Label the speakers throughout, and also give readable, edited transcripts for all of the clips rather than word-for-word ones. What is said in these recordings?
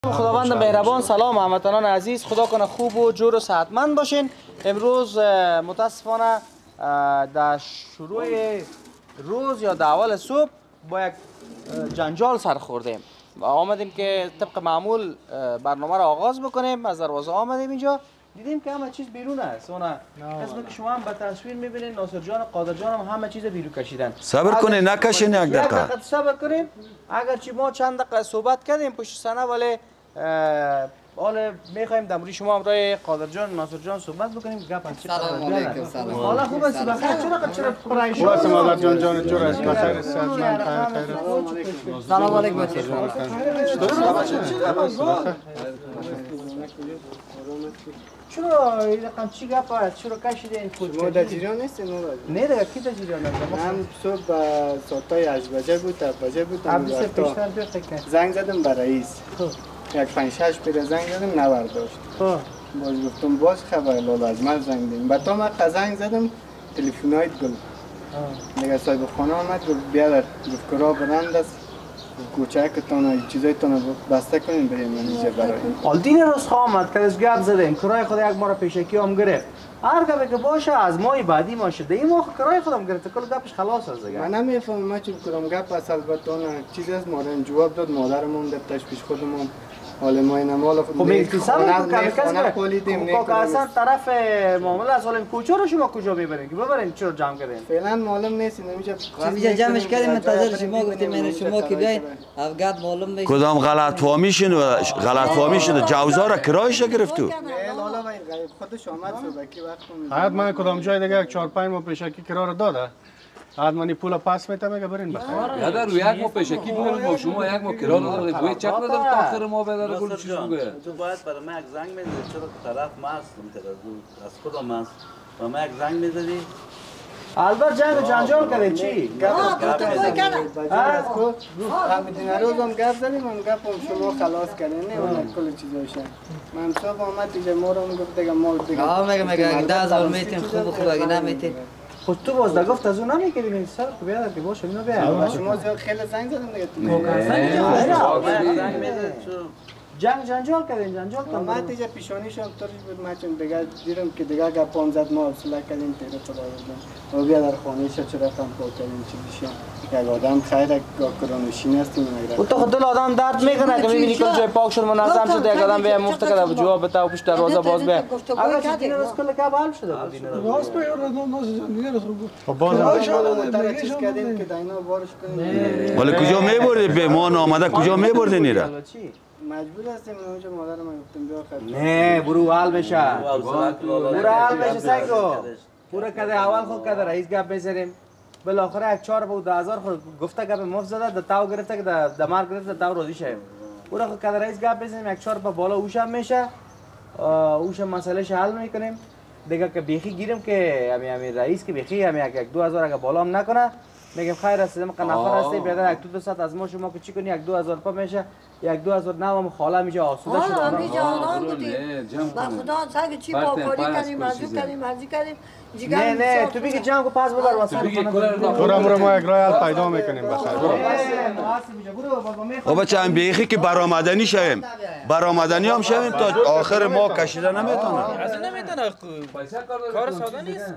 Speaker 1: خداوند مهربان، سلام هموطنان عزیز، خدا کنه خوب و جور و صحتمند باشین. امروز متاسفانه در شروع روز یا در اول صبح با یک جنجال سر خوردیم و آمدیم که طبق معمول برنامه را آغاز بکنیم. از دروازه آمدیم اینجا دیدیم که همه چیز بیرون است. اون قسمی که شما هم به تصویر میبینید ناصر جان و قادر جان هم همه چیز بیرون کشیدن.
Speaker 2: صبر کنید، نکشین یک دقیقه.
Speaker 1: صبر کنیم. اگر چی ما چند دقیقه صحبت کردیم پشت صحنه، ولی حالا میخوایم در مورد شما همراه قادر جان ناصر جان صحبت بکنیم. گپ چی؟
Speaker 3: سلام علیکم. سلام.
Speaker 1: حالا خوب است؟ بخیر. چرا پرایش؟
Speaker 4: خوبه مادر جان جور است. بخیر صحتمند خیر.
Speaker 3: سلام علیکم.
Speaker 1: چرا این رقم چی گپ است؟ چرا کشیدین خود؟
Speaker 4: ما در جریان نیستیم.
Speaker 1: نه دیگه کی در جریان است؟
Speaker 4: من صبح ساعت 8 بجه بود، 7 بجه بود. زنگ زدم به رئیس. یک 5-6 پیر زنگ زدم نبرداشت. باز گفتم باز خبر لالا از من زنگ دادیم. بعد تا من زنگ زدم تلفن‌هایت گل. دیگه صاحب خانه آمد گفت بیا در کرا برند است. کوچکتون چیزایتون بسته کنین بریم اینجا برای.
Speaker 1: حال دین روز آمد که از گپ زدیم کرای خود یک ماه پیشکی هم گرفت. هر گپی که باشه از ماه بعدی ما شده. این ماه کرای خودم گرفت. کل گپش خلاص است دیگه.
Speaker 4: من نمیفهمم ما چی کنم. گپ از البته اون چیزی از مادرم جواب داد. مادرمون دفترش پیش خودمون حال ما اینا مال
Speaker 1: خب میگفتم که اصلا طرف معامله از حال کوچه رو شما کجا میبرین که ببرین چرا جمع کردین؟
Speaker 4: فعلا معلوم نیست.
Speaker 3: اینجا جمعش کردیم منتظر شما گفتیم من شما که بیاین افگاد معلوم میشه.
Speaker 2: کدام غلط فهمی شده جوزا را کرایش گرفت تو؟
Speaker 4: لالا خودش آمد صبح کی وقت حد من کدام جای دیگه 4-5 ماه پیشکی کرا رو داده. بعد منی پول پاس میته میگه برین بخیر.
Speaker 5: یادر رو یک ماه پیشکی پول ما شما یک ماه کرا دادید. بوی چک ندارم تا آخر ماه بداره گل چیز بگه.
Speaker 6: تو باید برای من یک زنگ میزدی چرا طرف ما هستم از کدام است و من یک زنگ میزدی.
Speaker 1: البته جنگ جنجال کردی چی؟
Speaker 4: همین روزم گپ زدیم هم گپم شما خلاص کردین نه اون کل چیزاشه. من صبح آمد دیگه ما رو گفت دیگه ما دیگه
Speaker 3: میگه 10000 میتین خوب اگه نمیتین.
Speaker 1: خود تو باز گفت از اون نمیگیرین این سر که بیاد که باشه اینو بیا.
Speaker 4: شما زیاد خیلی زنگ زدم دیگه
Speaker 1: جنگ جنجال کردین جنجال کردین.
Speaker 4: ما دیگه پیشانیشم طوری بود ما چون دیگه دیدم که دیگه گپام زد ما حوصله کردیم تیره تو آوردم. و بیا در خانه‌ش چرا رفتم پاکردیم چی بشه. یک آدم خیره کرانشین هستیم
Speaker 1: و تو خود دل آدم درد میکنه که میبینی کل جای پاک شد منظم شد. یک آدم به مفت کرده جواب بده و پشت دروازه باز به اگر چه دین روز کل که حل شده بود دین روز
Speaker 7: راست به دیگه رو
Speaker 4: خب باز چیز کردیم که دینا بارش کنیم.
Speaker 2: ولی کجا میبردی به ما آمده کجا میبردی نیره؟
Speaker 4: مجبور هستیم اونجا مادرم گفتم بیا خیر.
Speaker 1: نه برو حل بشه. برو حل بشه سگو. پورا کده اول خود کده رئیس گپ بزنیم. بالاخره 4 بود 10000 خود گفته گپ مفت زده تاو گرفته که دمار گرفته تاو روزی شه. پورا خود کده رئیس گپ بزنیم 4 بالا اوشم میشه. اوشم مسئله حل میکنیم. دیگه که بیخی گیریم که همین رئیس که بیخی همین 2000 اگه بالا هم نکنه میگم خیر است ما نفر هستی بیادر 1-2 از ما شما که چی کنی 2000 پا میشه 2000 نوام خاله میشه آسوده شد.
Speaker 7: آره جانان بودیم. با خدا سگ چی پاکاری کردیم ارزی کردیم.
Speaker 1: نه تو بگی جمع کو پاس ببر واسه
Speaker 4: برو ما یک راه حل پیدا میکنیم بخیر.
Speaker 2: او بچه هم بیخی که برآمدنی شویم. برآمدنی هم شویم تا آخر ما کشیده نمیتونه.
Speaker 1: اصلا نمیتونه کار ساده نیست.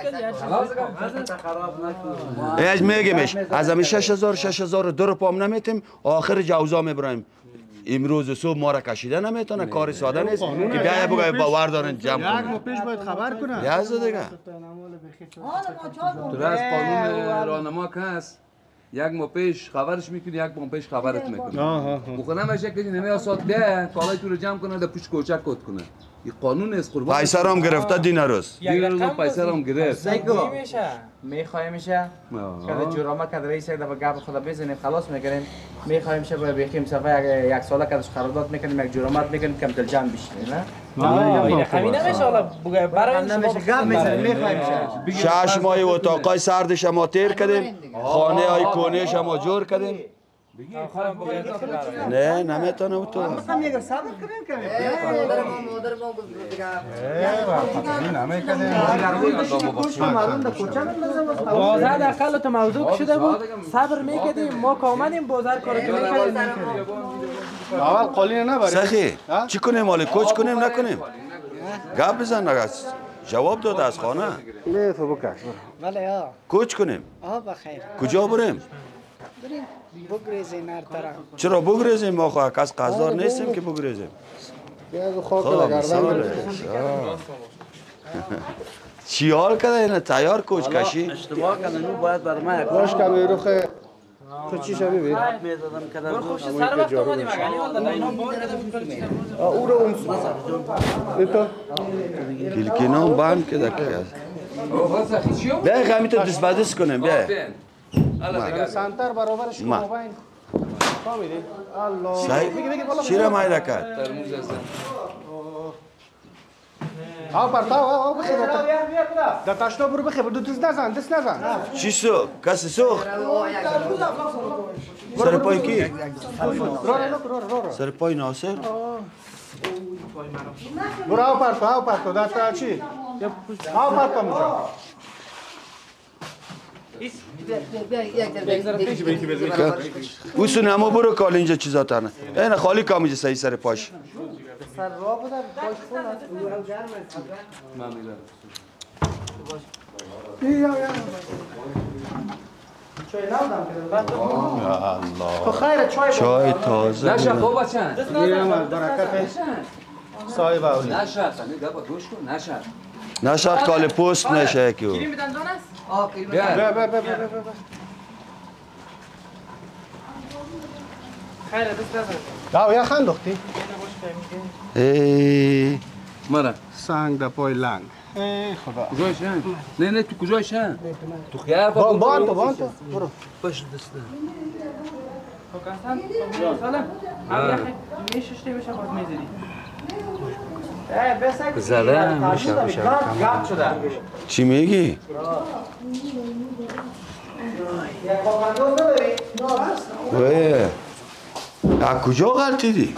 Speaker 2: از میگیمش از همین 6000 دو رو پام نمیتیم آخر جوزا میبریم. امروز صبح ما را کشیده نمیتونه کار ساده نیست که بیای بگه باور دارن جمع کنه.
Speaker 4: یک ماه پیش باید خبر کنه.
Speaker 2: یازده دیگه.
Speaker 5: تو از قانون راهنما که هست یک ماه پیش خبرش میکنی یک ماه پیش خبرت میکنه. بخونه نمیشه که نمیاد ساعت ده کالای تو رو جمع کنه در پشت کوچک کد کنه. این قانون است قربان.
Speaker 2: پیسه هم گرفته دین روز.
Speaker 5: روز پیسه هم گرفت.
Speaker 1: میشه میخوایم میشه که جرامه که رئیس یک دفعه گپ خدا بزنیم خلاص میکنیم. میخوایم شه باید بخیم صفحه یک ساله کدش قرارداد میکنیم یک جرامت میکنیم کم دل جمع بشیم نه این همین نمیشه حالا برای نمیشه گپ میزنیم میخوایم شه
Speaker 2: 6 ماه اتاقای سردش ما تیر کردیم خانه های کونهش ما جور کردیم. نه نمیتونه تو
Speaker 1: مثلا میگه صبر کنیم
Speaker 3: مادر ما
Speaker 1: بازار داخل تو موضوع شده بود صبر میکردیم ما که اومدیم بازار کارو میکردیم
Speaker 4: اول قالین نبریم
Speaker 2: سخی چی کنیم مالی کوچ کنیم نکنیم گپ بزن نگاس جواب داد از خانه
Speaker 4: نه تو بکش
Speaker 3: بله ها
Speaker 2: کوچ کنیم
Speaker 3: بخیر
Speaker 2: کجا بریم
Speaker 3: بریم بگریزیم هر طرف
Speaker 2: چرا بگریزیم ما خواهد کس قصدار نیستیم که بگریزیم
Speaker 4: بیا خاک
Speaker 2: خب
Speaker 4: لگردن
Speaker 2: مثاله چی حال کرده اینه تیار کوچ کشی
Speaker 6: اشتباه کردن او باید بر من
Speaker 4: باش کمی رو خیلی تو چی شبی بید؟
Speaker 6: میدادم که در روش
Speaker 1: سر وقت اومدیم اگه والا اینا بار
Speaker 4: او رو اون تو
Speaker 2: کلکینا هم بند که دکی هست بیا خمی تو دست بدست کنیم بیا
Speaker 4: سنتر برابرش
Speaker 2: ما.
Speaker 4: کنم باین فهمیدی؟ الله
Speaker 2: چی را مایده کرد
Speaker 4: آو پرتاو آو بخیر در تشنا برو بخیر دو دست نزن
Speaker 2: چی سو؟ کسی سوخت؟ سر پای کی؟ سر پای ناصر؟
Speaker 4: برو آو پرتاو در تا چی؟ آو پرتاو مجا
Speaker 2: او سونمو برو کال اینجا چیزا تنه اینه خالی کام اینجا صحیح سر پاش
Speaker 3: سر را بودم باش چای نودم تو خیره
Speaker 2: چای تازه
Speaker 5: نشه خوب بچن
Speaker 4: برکت صاحب اولی
Speaker 5: نشه نه گپا گوش کن نشه
Speaker 2: نشد کال پست نشه که او
Speaker 5: بیا
Speaker 1: خیره دست نزن
Speaker 4: داو یا خندختی
Speaker 2: ای
Speaker 5: مرا
Speaker 4: سنگ در پای لنگ ای خدا
Speaker 5: کجایشن نه تو کجایشن تو خیابان
Speaker 4: بان تو برو
Speaker 5: باش دست
Speaker 1: سلام میششتی بشه باز میزدی
Speaker 5: زدم میشه
Speaker 1: گپ شده
Speaker 2: چی میگی؟
Speaker 1: یک باقندوز نداری؟
Speaker 2: وای از کجا غلطی دی؟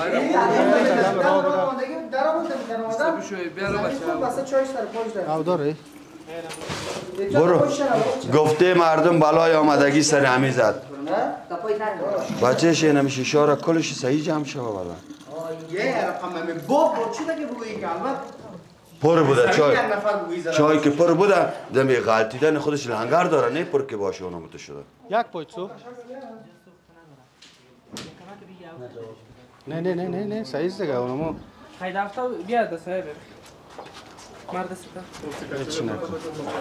Speaker 4: او داره
Speaker 2: برو گفته مردم بلای آمدگی سر همی زد بچهش اینه میشه شاره کلش صحیح جمع شده والا پر بوده چای که پر بوده دمی غلطیدن خودش لنگر داره نه پر که باشه اونو متو شده
Speaker 4: یک پوچو نه صحیح است دیگه اونمو
Speaker 1: خیلی دفتا بیا دسته ببر مرد ستا
Speaker 4: هیچی نکن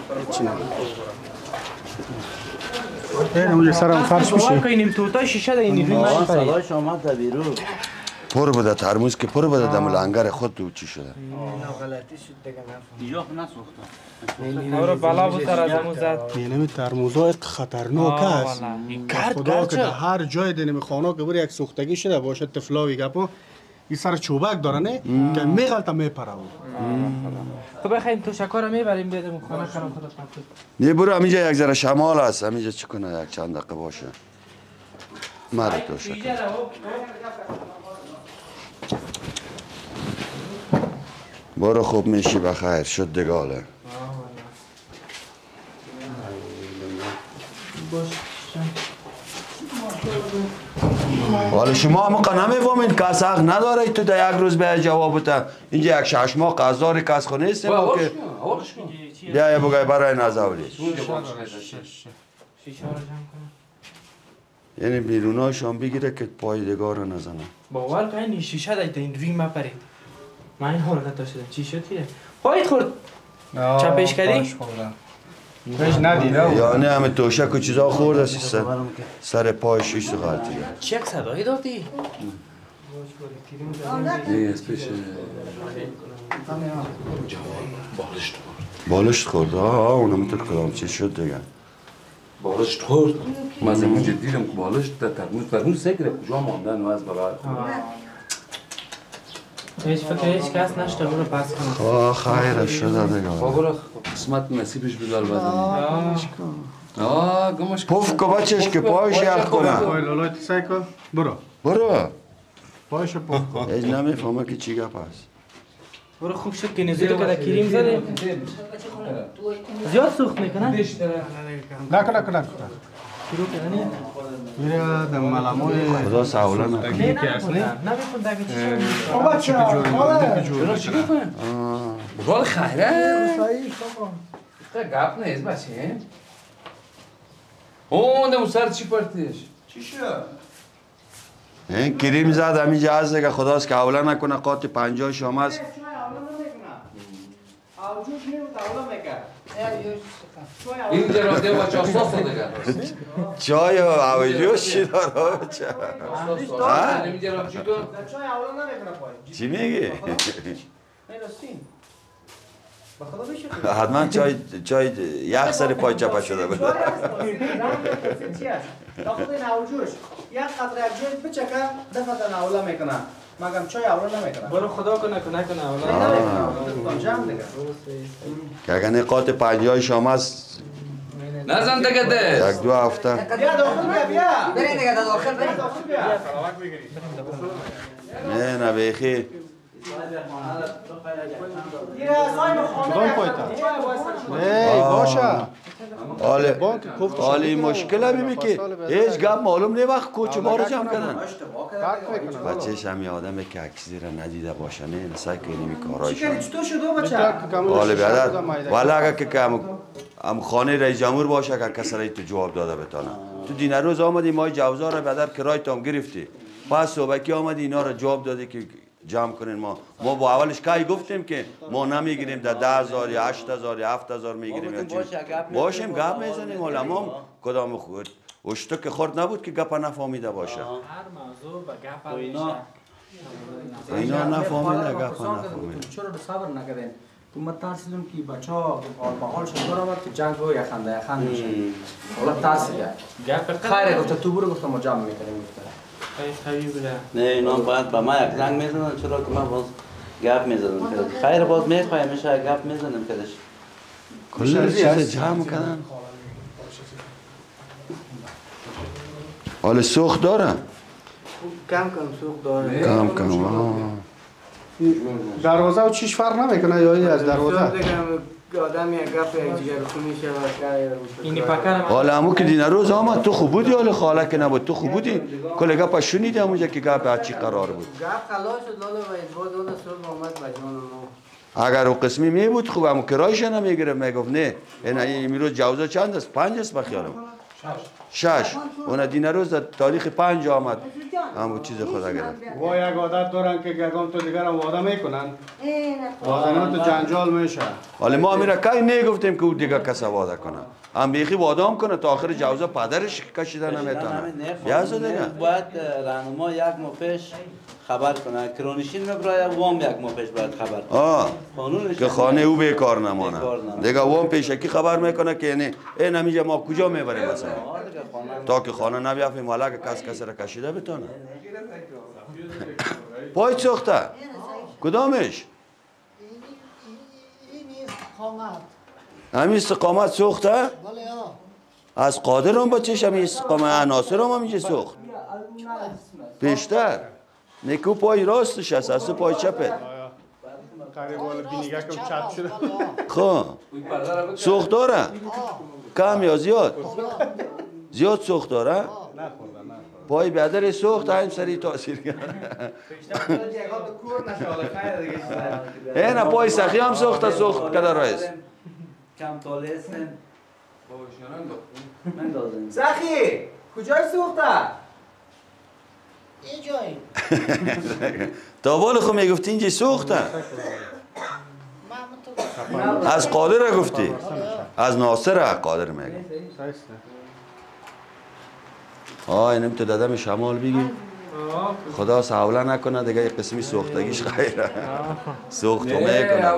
Speaker 4: اینو سرم فرش میشه
Speaker 1: اینیم توتا شیشه ده اینی روی من
Speaker 6: صداش آمد در بیرون
Speaker 2: پر بوده ترموز که پر بوده دم لنگر خود تو چی شده
Speaker 3: غلطی شد دیگه
Speaker 6: اینجا نسوختم
Speaker 1: آره بلا بود سر از امو زد
Speaker 4: اینمی ترموزا یک خطرناک است خدا که در هر جای دینمی خانه که بری یک سوختگی شده باشه تفلاوی گپا این سر چوبک داره نه که میغلطه میپره
Speaker 1: تو بخوایم تو شکر میبریم بیادم خانه کنم خدا پاکت
Speaker 2: نه برو همینجا یک ذره شمال هست همینجا چی کنه یک چند دقیقه باشه مرد تو شکر برو خوب میشی بخیر شد دگاله حالا شما هم نمیفهمید کس حق نداره تو در یک روز به جواب بده اینجا یک 6 ماه قضاری کس خو نیستیم که بیا بگای برای نزولی یعنی بیروناشان بگیره که پایدگار رو نزنه
Speaker 1: باور کن این شیشه دایت این روی ما پرید من این حالت داشتم چی شد که پایت خورد چپش کردی
Speaker 4: پیش ندیده
Speaker 2: یعنی همه توشک و چیزا خورده سر پای شیش غلطی
Speaker 1: چه یک صدایی دادی؟
Speaker 2: بالشت خورد اونم تو کدام چی شد دیگه
Speaker 5: بالشت خورد من از اونجا دیدم که بالشت در ترموز سکره کجا ماندن و از بغل
Speaker 1: هیچ فکر هیچ کس نشته برو پس کنم
Speaker 2: خیره شده دیگه
Speaker 5: برو قسمت نصیبش بدار گمش
Speaker 2: پف که بچهش که پایش یخ کنه
Speaker 4: پای لالای تسای کن
Speaker 2: برو
Speaker 4: پایش پف کن
Speaker 2: هیچ نمیفهمه که چی گپ هست
Speaker 1: برو خوب شد که نزیدو که در کریم زده زیاد سوخت میکنه؟
Speaker 4: نکن
Speaker 1: شروع کنه
Speaker 4: میره در ملمون
Speaker 2: خدا سهوله نکنه.
Speaker 5: بگال خیره؟ گپ نیست بچه اون دمو سر چی پرتیش؟
Speaker 6: چی شد؟
Speaker 2: این کریم زد همینجا از دیگه خداست که حوله نکنه قاط 50 شام است.
Speaker 5: اینجا را دیو بچه احساس دیگه
Speaker 2: چای و اویجوش چی داره بچه؟
Speaker 5: اینجا را چی تو؟
Speaker 2: چی میگی؟ حتما چای یک سر پای چپه شده بود.
Speaker 1: تا خود این اوجوش یک قطره ابجوش بچکه دفعه ناولا میکنه مگم چای اولا نمیکنه
Speaker 4: برو خدا کنه اولا
Speaker 1: جمع دیگه
Speaker 2: که اگر نقاط 50 شام است
Speaker 5: نزن دیگه ده
Speaker 2: یک دو هفته
Speaker 1: بیا داخل بیا
Speaker 3: برین دیگه داخل برین
Speaker 2: نه نه بیخی حالی مشکل هم میگه که هیچ گپ معلوم نه وقت کوچ بارو جمع کردن بچهش هم یه آدمه که اکسی را ندیده باشه نه نسای که اینمی کارایش حالی بیادر ولی اگر که هم خانه رئیس جمهور باشه که کسی رای تو جواب داده بتانه تو دین روز آمدی مای جوزا را بیادر کرای تام گرفتی پس صبحکی آمدی اینا را جواب دادی که جمع کنین ما با اولش که گفتیم که ما نمیگیریم در 10,000 یا 8,000 یا 7,000 میگیریم یا چی باشیم گپ میزنیم علما کدام خود اشتو که خورد نبود که گپ نفهمیده باشه
Speaker 8: هر موضوع به گپ
Speaker 2: اینا نفهمیده گپ نفهمیده
Speaker 1: چرا صبر نکردین تو من ترسیدم که بچه‌ها به حالشون برآورد که جنگ رو یخند میشه حالا ترسیده خیره گفت تو برو گفتم ما جمع میکنیم
Speaker 6: نه اینا باید به ما یک زنگ میزنن چرا که من باز گپ میزنم خیر باز میخوایم میشه گپ میزنم کدش
Speaker 2: کل چیز جمع کردن حال سوخت داره
Speaker 4: کم سوخت داره
Speaker 2: کم
Speaker 4: دروازه و چیش فرق نمیکنه یا از دروازه
Speaker 9: آدم یک گپ یک دیگر خونی شود
Speaker 8: اینی پکر
Speaker 2: حالا همون که دین روز آمد تو خوب بودی حالا خاله که نبود تو خوب بودی کل گپ شنیدی همونجا که گپ هرچی قرار بود
Speaker 9: گپ خلاص شد لالا و ادوار دونه صبح آمد بجان ما
Speaker 2: اگر او قسمی می بود خوب همون کرایش نمیگرفت میگفت نه این امروز جوزا چند است 5 است بخیالم 6 اون دین روز در تاریخ 5 آمد همون چیز خدا گرفت
Speaker 4: و یک عادت دارن که یگان تو دیگر هم وعده میکنن وعده تو جنجال میشه
Speaker 2: حالا ما میره کای نگفتیم که او دیگه کس وعده کنه هم بیخی وعده هم کنه تا آخر جوزا پدرش کشیده نمیتونه یازو دیگه
Speaker 6: باید راهنما یک ماه پیش خبر کنه کرونیشین میبره وام یک ماه پیش باید خبر کنه
Speaker 2: که خانه او بیکار نمانه دیگه وام پیشکی خبر میکنه که یعنی این همیجا ما کجا میبریم مثلا تا که خانه نبیافیم والا که کس را کشیده بتونه پای سوخته کدامش همین استقامت سوخته از قادر هم بچش همین استقامت عناصر هم همیشه سوخت پیشتر نیکو پای راستش هست از پای چپه
Speaker 4: قریب والا بینیگه کم چپ شده
Speaker 2: خب سوخت داره کم یا زیاد سوخت داره پای بیادر سوخت هم سری تاثیر کرد نه پای سخی هم سوخت کده رایست
Speaker 6: کم تاله هستن من دازم
Speaker 1: سخی کجای سوخته؟
Speaker 7: این جایی
Speaker 2: تا بال خود میگفتی اینجا سوخته از قادر گفتی از ناصر قادر میگم اینم تو دادم شمال بگی خدا سهوله نکنه دیگه یک قسمی سوختگیش خیره سوخت و میکنه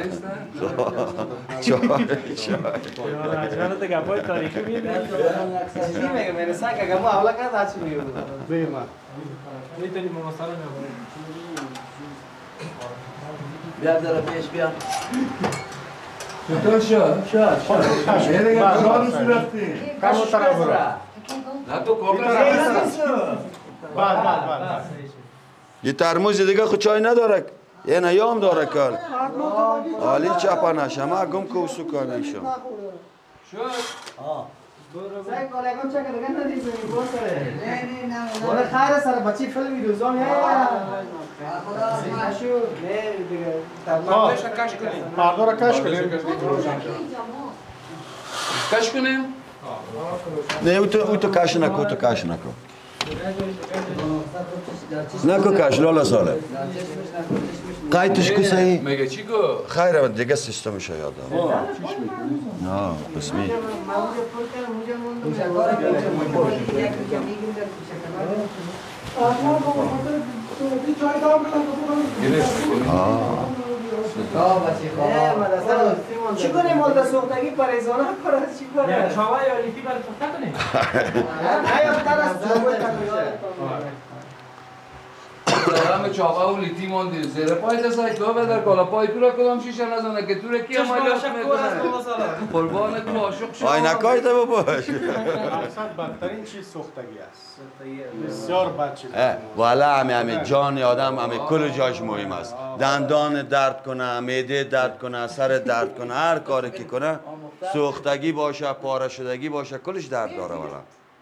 Speaker 8: اجران تو گپای تاریخی میده
Speaker 1: میگم من سگ اگه ما حالا کرد هرچی میگه
Speaker 4: بگم
Speaker 8: میتونی ممثل
Speaker 6: بیا در پیش بیا
Speaker 5: چطور شد؟
Speaker 4: شد دیگه کار رفتی کامو طرف برو
Speaker 5: نه تو کابل
Speaker 4: بعد
Speaker 2: یه ترموز دیگه خود چای نداره یه نیام داره کار حالی چپا نشم گم که سکانه شم
Speaker 5: شد
Speaker 1: سعی کالگان چه دیگه ندید باز سره. نه. ولی خیر سر بچی فیلمی روزام یا. نشو نه دیگه.
Speaker 8: مردش کش کنیم.
Speaker 10: مردا را کش کنیم.
Speaker 5: کش کنیم؟
Speaker 2: نه او تو کش نکو تو کش نکو. نکو کش لالا ساله. قایتش کو صحیح؟
Speaker 5: مگه چی کو؟
Speaker 2: خیره دیگه سیستمش یادم. نه بسمی.
Speaker 1: چی کنیم مالت سوختگی پریزانه کنه چی کنه؟
Speaker 8: چاوه یا لیفی برای پخته کنیم؟
Speaker 1: نه یا تر از چاوه
Speaker 5: دارم چاقا و لیتی ماندی زیر پای دستای تو بدر کالا پای تو را کدام شیشه نزنه که تو را کی عملیات میکنه قربان تو عاشق شو
Speaker 2: آی نکای تو باش
Speaker 10: اصلا بدترین چیز سوختگی است بسیار بد چیز
Speaker 2: والا همه جان آدم همه کل جاش مهم است دندان درد کنه معده درد کنه سر درد کنه هر کاری که کنه سوختگی باشه پاره شدگی باشه کلش درد داره والا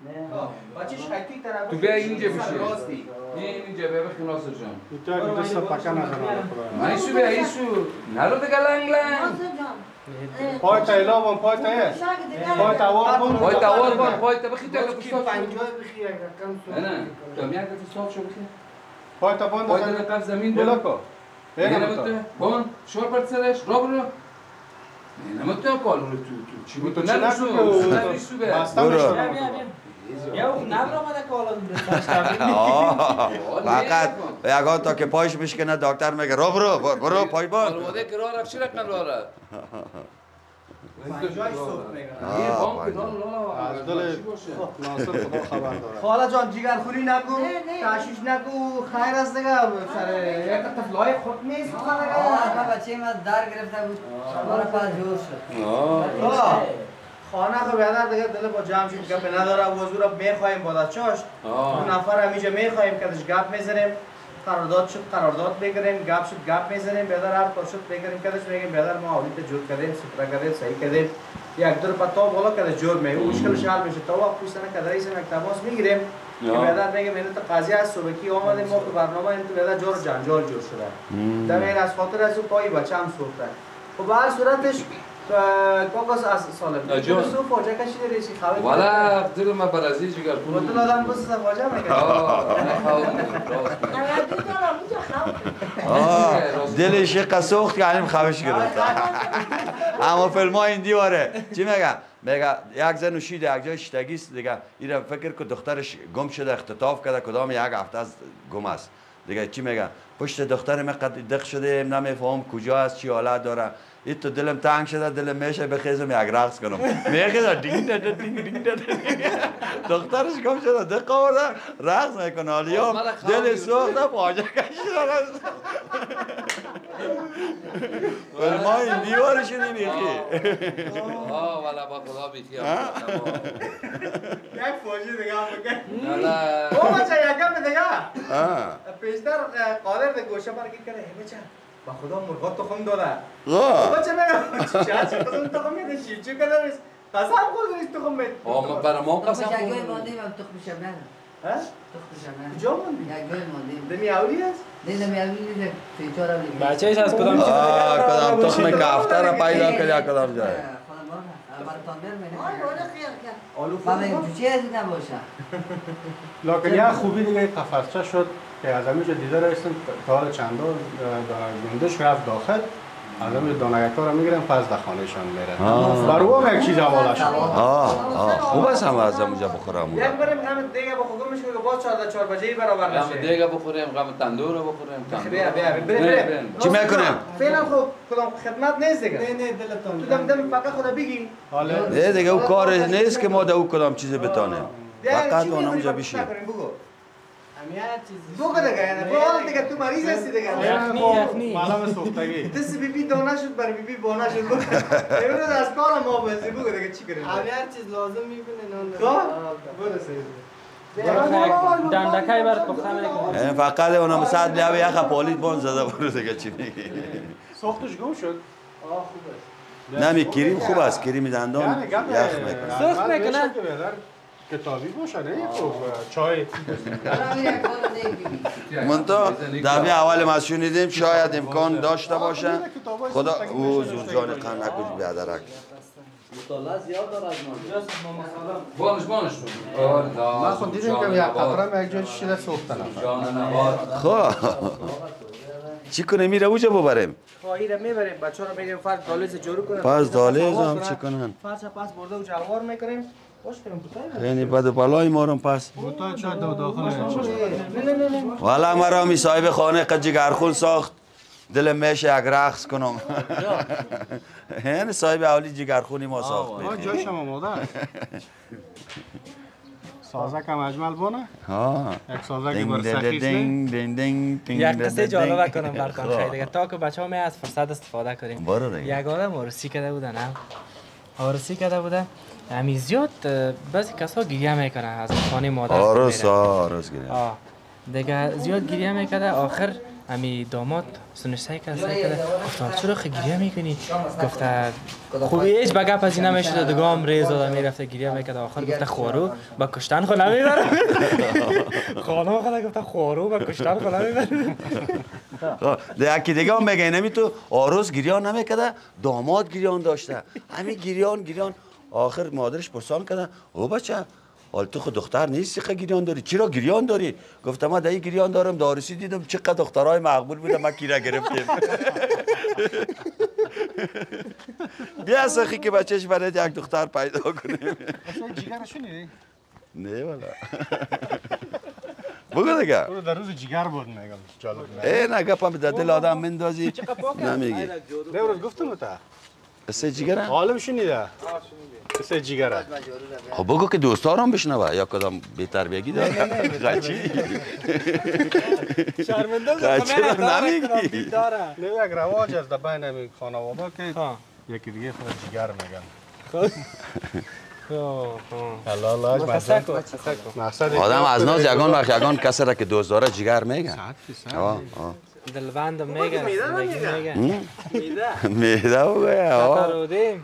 Speaker 5: تو بیا اینجا بشی اینجا بیا بخی ناصر جان
Speaker 10: تو اگه دست پکه نزنه
Speaker 5: ایسو بیا ایسو نرو دیگه لنگ لنگ
Speaker 10: پای تا ایلا بان پای تا هست پای تا وار بان
Speaker 5: پای تا وار بان پای تا بخی تا اگه پستاد
Speaker 1: شو
Speaker 5: نه کمی اگه پستاد شو بخی
Speaker 10: پای تا بان
Speaker 5: پای تا نقف زمین بان بان شور پرد سرش را برو نمتون کال رو تو چی بود تو نرسو ایسو بیا
Speaker 2: برو
Speaker 8: یا اون نبرا مده کالا
Speaker 2: فقط یکان تا که پایش بشکنه دکتر میگه رو برو پای بان
Speaker 5: الوده که راه رفت چی رقم راه رفت
Speaker 10: از دل ناصر خدا خبر داره
Speaker 1: خاله جان جیگرخوری نگو تشویش نگو خیر است دیگه سر یک طفلای خود نیست
Speaker 3: آقا بچه ما در گرفته بود مارا پس جور شد
Speaker 1: خانه خو بیادر دیگه دل با جمع شد گپ نداره وضو را میخوایم با دچاش دو نفر همیشه میخوایم کدش گپ میزنیم قرارداد شد قرارداد بگیریم گپ شد گپ میزنیم بیادر هر کار شد بگیریم کدش میگیم بیادر ما اولیت جور کردیم سپرا کردیم صحیح کردیم یک دو پتا بالا کدش جور می مشکلش حل میشه تا وقت پوستن کدرایس یک تماس میگیریم که بیادر میگیم اینو تا قضیه از صبحی اومدیم ما تو برنامه این تو بیادر جور جنجال جور شده دمین از خاطر از پای بچه‌ام سوخته خب به هر صورتش کاکاس از سالم
Speaker 5: جون
Speaker 1: سو فوجا کشیده ریشی خبر
Speaker 5: والا دل ما برازیل جگر
Speaker 1: کنم تو آدم بس فوجا میگه
Speaker 2: دلش قسوخت که علیم خوش گرفت اما فیلم ها این دیواره چی میگه یک زن و شیده یک جای شتگیست دیگه ایره فکر که دخترش گم شده اختطاف کرده کدام یک هفته از گم است دیگه چی میگه پشت دختر من قد دق شده نمیفهم کجا است چی حالت داره این تو دلم تنگ شده دلم میشه بخیزم یک رقص کنم میخیزم دینگ دینگ دخترش گم شده دق آورده رقص میکنه حالیام دل سوخته پاجه کشیده فرما این دیوارش نمیخی
Speaker 5: والا با خدا بیخیال
Speaker 1: یک فوجی دیگه هم بگه
Speaker 5: والا
Speaker 1: او بچه یکم دیگه پیشتر قادر ده گوشه برگی کرده بچه با خدا مرغا تخم داده بچه نگه چه قسم تخم میده شیرچه کده نیست قسم خود نیست تخم میده
Speaker 5: برای ما قسم
Speaker 3: خود یک گوی ماندیم هم تخم شمنه تخم شمنه
Speaker 1: کجا ماندی؟
Speaker 3: یک گوی ماندیم
Speaker 1: دمی اولی هست؟
Speaker 3: نه دمی اولی نیست سیچار اولی
Speaker 8: بچه ایش از کدام چیز
Speaker 2: کدام تخم کفتر را پیدا کرد کدام جای
Speaker 3: من میگم تو چی هستی نباشه
Speaker 10: لکن یک خوبی دیگه قفسچه شد که از همینجا دیده رایستم تا حال چند دار گندش رفت داخل از همینجا دانگکا را میگیرم پس در خانهشان میره برو هم یک چیز حواله شد
Speaker 2: خوب است هم از همونجا بخورم
Speaker 1: یک بریم غم دیگه بخورم میشه که باز 4 بجه برابر نشه
Speaker 5: غم دیگه بخوریم غم تندور رو بخوریم
Speaker 1: بریم
Speaker 2: چی میکنیم؟
Speaker 1: فعلا خب کدام خدمت نیست دیگه نه دلتون تو دم فقط خدا بگی
Speaker 2: نه دیگه او کار نیست که ما در او کدام چیزی بتانیم فقط اونجا بشیم
Speaker 1: بگو دیگه یعنی حالا دیگه تو مریض هستی دیگه
Speaker 8: یخنی
Speaker 10: معلوم سوختگی
Speaker 1: دست بی بی دانه شد برای بی بی بانه شد امروز از کار ما بزی بگو دیگه چی کنیم
Speaker 4: هر چیز لازم میبینه نان
Speaker 1: خب
Speaker 8: دندکای برات پخته میکنه
Speaker 2: فقط اونم صد لیوی یک پالیت بان زده برو دیگه چی میگی
Speaker 10: سوختش گم شد
Speaker 1: خوبه
Speaker 2: نمی کریم خوب است، کریم دندان یخ میکنه.
Speaker 8: سخت میکنه.
Speaker 10: کتابی باشه نه چای.
Speaker 2: منتها دفعه اول ما شنیدیم شاید امکان داشته باشه. خدا او زورجان قم نکنید بیادرک.
Speaker 6: مطالعه زیاد داره از
Speaker 5: بانش
Speaker 10: من خود دیدیم که یک قطره یک جای شیره سوختن.
Speaker 2: خب چی کنه میره اوجا ببریم؟
Speaker 1: خواهی را میبریم بچه ها رو میگیم فرد دالیز جورو کنن.
Speaker 2: پس دالیز هم چی کنن؟
Speaker 1: فرش پس برده و جلوار میکنیم. باش کنیم بوتای.
Speaker 2: یعنی بد و بلای مارم پس.
Speaker 10: بوتای چای داخل.
Speaker 1: نه.
Speaker 2: والا مرا می صاحب خانه قد جگرخون ساخت. دلم میشه یک رقص کنم. یعنی صاحب اولی جگرخونی ما ساخت.
Speaker 10: جایش هم آماده. سازک هم اجمل بونه؟ یک سازک بر سخیص نه؟
Speaker 8: یک قصه جالب کنم براتون خیلی دیگه تا که بچه‌ها می از فرصت استفاده کنیم. یک آدم عروسی کرده بودن عروسی کرده بودن همی زیاد بعضی کسا گریه میکنن از خانه مادر.
Speaker 2: عروس گریه.
Speaker 8: دیگه زیاد گریه میکنه آخر همی داماد سنش سعی کرده گفتم چرا گریه میکنی؟ گفته خوبی هیچ به گپ از این نمیشده دگام ریز داده میرفته گریه میکرده آخر گفته خوارو با کشتن خود نمیبره. خانم خود گفته خوارو با کشتن خود نمیبره.
Speaker 2: یکی دیگه هم میگه نمی تو عروس گریان نمیکرده داماد گریان داشته همین گریان آخر مادرش پرسان کرده او بچه حال تو خود دختر نیستی که گریان داری چرا گریان داری گفتم من دایی گریان دارم داروسی دیدم چقدر دخترای مقبول بودم من گیره گرفتیم. بیا سخی که بچهش برای یک دختر پیدا کنیم.
Speaker 10: جیگر شنیدی؟
Speaker 2: نه والا بگو دیگه
Speaker 10: در روز جیگر بود میگم جالب
Speaker 2: نه گپم در دل آدم مندازی نمیگی
Speaker 10: نه روز گفتم تا
Speaker 2: قصه جیگره؟
Speaker 10: عالم شنیده قصه جیگره
Speaker 2: خب بگو که دوستارم بشنوه یا کدام بهتر بگی داره غلچی
Speaker 8: شرمنده
Speaker 2: غلچی نمیگی
Speaker 10: نه یک رواج است در بین همین خانواده که یکی دیگه خود جیگر میگن
Speaker 2: آدم از ناز یگان وقت یگان کسی را که دوست داره جیگر میگه
Speaker 8: دلبند میگه
Speaker 2: میده بگه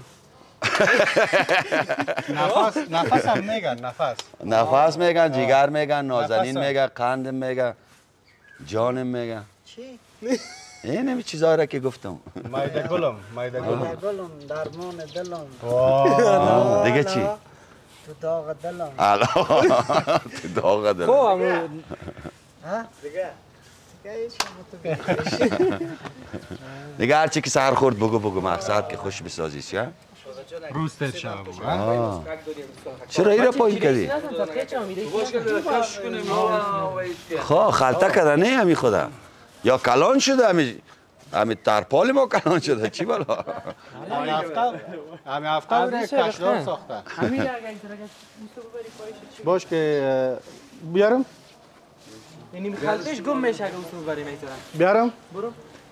Speaker 10: نفس هم میگن
Speaker 2: نفس میگن جیگر میگن نازنین میگن قند میگن جانم میگن
Speaker 4: چی؟
Speaker 2: این همین چیزایی را که گفتم
Speaker 10: مایده گلم
Speaker 4: درمان دلم
Speaker 2: دیگه چی؟
Speaker 4: تو داغ دلم
Speaker 2: تو داغ دلم دیگه هرچی که سر خورد بگو مقصد که خوش بسازیش یا؟
Speaker 10: روستت شب
Speaker 2: چرا ایره پایین کردی؟ خواه خلطه کرده نه همی خوده یا کلان شده همی ترپال ما کلان شده چی بلا؟
Speaker 10: همی هفته بوده کشدار ساخته باش که بیارم؟
Speaker 8: یعنی خلطش گم میشه اگه اصول بری میتونم
Speaker 10: بیارم؟
Speaker 8: برو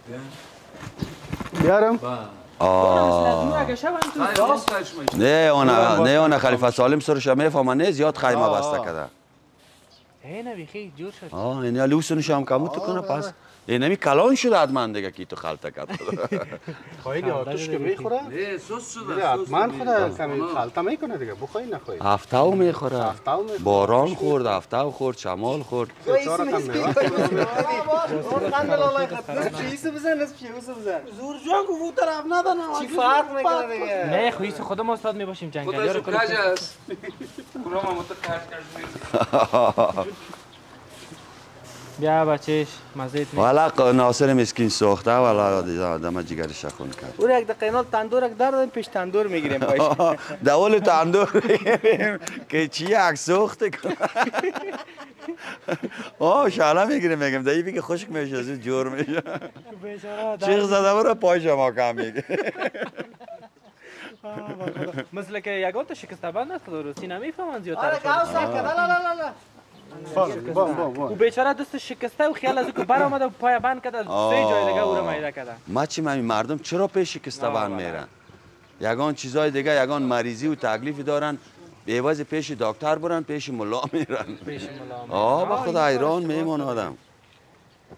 Speaker 10: بیارم؟
Speaker 2: نه اون خلیفه سالم سرش میفهمه نه زیاد خیمه بسته کرده
Speaker 8: نه بیخی جور شد
Speaker 2: این یا لوسونش هم کموت کنه پس این همی کلان شده حتما دیگه که تو خلطه کرد
Speaker 10: خواهی آتش که میخوره؟
Speaker 5: نه سوس شده
Speaker 10: حتما خدا کمی خلطه میکنه دیگه بخواهی نخواهی
Speaker 2: هفته میخوره باران خورد هفته خورد شمال خورد
Speaker 4: زور جان کو وو طرف ندانم
Speaker 1: چی فرق میکنه دیگه
Speaker 8: نه خویس خودم استاد میباشیم جنگلی رو
Speaker 5: کج است کلام هم تو کج
Speaker 8: بیا بچهش مزیت می
Speaker 2: والا ناصر مسکین سوخته والا آدم جگرش خون کرد
Speaker 1: او یک دقیقه تندور یک دردیم پیش تندور میگیریم پایش
Speaker 2: دول تندور میگیریم که چی یک سوخته کنه شالا میگیریم میگم دایی بگه خشک میشه از جور میشه چیخ زده برو پایش ما کم میگه
Speaker 8: مثل که یگان تا شکسته بند است درستی نمیفهمن زیادتر
Speaker 1: آره گاو ساکت
Speaker 8: او بیچاره دست شکسته و خیال از که بر آمده و پای بند کرده سه جای دیگه او رو میده کرده
Speaker 2: ما چی مردم چرا پیش شکسته بند میرن یگان چیزای دیگه یگان مریضی و تکلیفی دارن به عوض پیش دکتر برن پیش ملا میرن
Speaker 8: پیش ملا
Speaker 2: با خدا ایران میمون آدم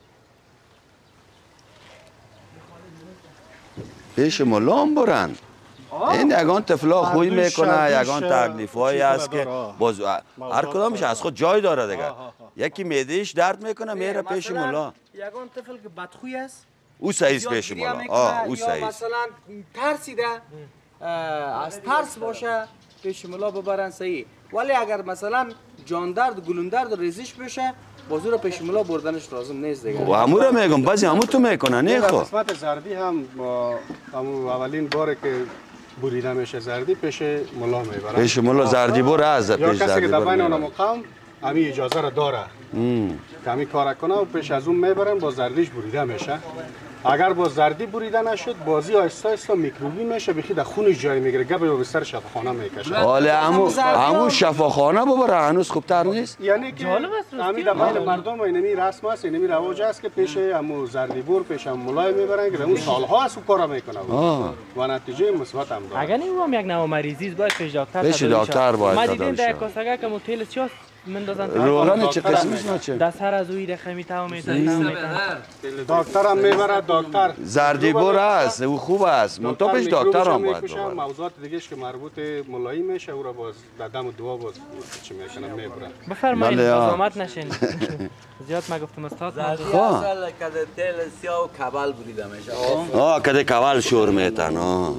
Speaker 2: پیش ملا برن این یگان طفلا خوی میکنه، یگان تکلیفایی هست که باز هر کدامش از خود جای داره دیگه. یکی معدهش درد میکنه میره پیش ملا.
Speaker 1: یگان طفل که بدخوی است
Speaker 2: او صحیح پیش ملا. او صحیح.
Speaker 1: یا مثلا ترسیده از ترس باشه پیش ملا ببرن صحیح. ولی اگر مثلا جان درد گلون درد ریزش بشه بازو رو پیش ملا بردنش لازم نیست دیگه.
Speaker 2: و همو رو میگم بعضی همو تو میکنه نه خو.
Speaker 10: قسمت زردی هم همون اولین باره که بریده میشه زردی پیش ملا میبرن.
Speaker 2: پیش ملا زردی بر از پیش زردی بر.
Speaker 10: یا کسی که در بین اون مقام همین اجازه را داره. که همین کار کنه و پیش از اون میبرن با زردیش بریده میشه. اگر با زردی بریده نشد بازی آهسته آهسته میکروبی میشه بخی در خونش جای میگیره گپ به بستر شفاخانه میکشه.
Speaker 2: حالا همون شفاخانه ببره هنوز خوبتر نیست.
Speaker 10: یعنی که همین در بین مردم اینمی رسم است اینمی رواج است که پیش همون زردی بر پیش هم ملای میبرن که اون سالها است اون کارا میکنه و نتیجه مثبت هم داره.
Speaker 8: اگر این یک نوع مریضی است باید پیش دکتر
Speaker 2: پیش دکتر باید.
Speaker 8: ما دیدیم در کاسگا که موتیل چیست مندازن
Speaker 2: روغن چه قسمش نچه
Speaker 8: دست هر از اوی رخمی تمام میزنه
Speaker 10: دکتر هم میبره دکتر
Speaker 2: زردی بر است او خوب است منتها پیش دکتر هم باید ببره.
Speaker 10: موضوعات دیگه که مربوط ملایی میشه او را باز در دم دعا باز چی میکنه میبره.
Speaker 8: بفرمایید زحمت نشین زیاد ما گفتم استاد
Speaker 6: زردی اصل کده تیل سیاه و کبل بریده میشه.
Speaker 2: کده کبل شور میتن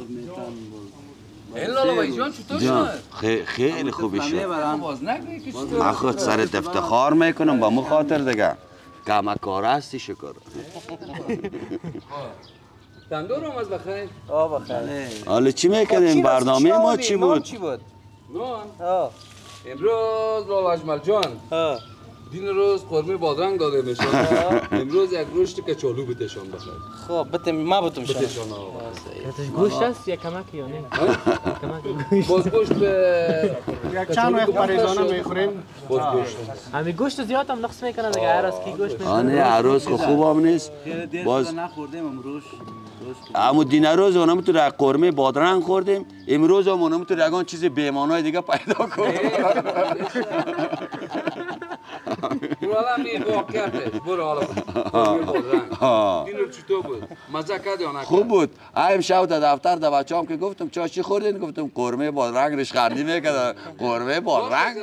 Speaker 5: این لالا بایی جان چطور شد؟
Speaker 2: خیلی خوبی شد. من خود سرت افتخار میکنم با مخاطر دیگه کمک کار هستی شکر.
Speaker 5: دندور هم از بخیر؟
Speaker 6: بخیر.
Speaker 2: حالا چی میکنیم برنامه ما چی بود؟
Speaker 5: نان؟ امروز لالا اجمل جان دین روز قرمه بادرنگ داده میشه. امروز یک گوشت کچالو بتشان بخیر.
Speaker 1: خب بتم ما بتم شان.
Speaker 8: گوشت است یا کمک یا نه؟ کمک
Speaker 5: باز گوشت به
Speaker 10: یک چند وقت پریزانه میخوریم.
Speaker 5: باز گوشت.
Speaker 8: همین گوشت زیاد هم نقص میکنه دیگه هر روز کی گوشت میخوره.
Speaker 2: آنه هر روز که خوب هم نیست. باز
Speaker 6: نخوردیم امروز.
Speaker 2: اما دین روز اونم تو در قرمه بادرنگ خوردیم. امروز هم اونم تو یگان چیز بیمانای دیگه پیدا کردیم.
Speaker 5: برو حالا می واقعیتش برو حالا قرمه بادرنگ دین رو چطور بود؟ مزه کرد یا نکرد؟
Speaker 2: خوب بود. ایم شب در دفتر در بچه هم که گفتم چا چی خوردین؟ گفتم قرمه بادرنگ رشخردی میکرد. قرمه بادرنگ؟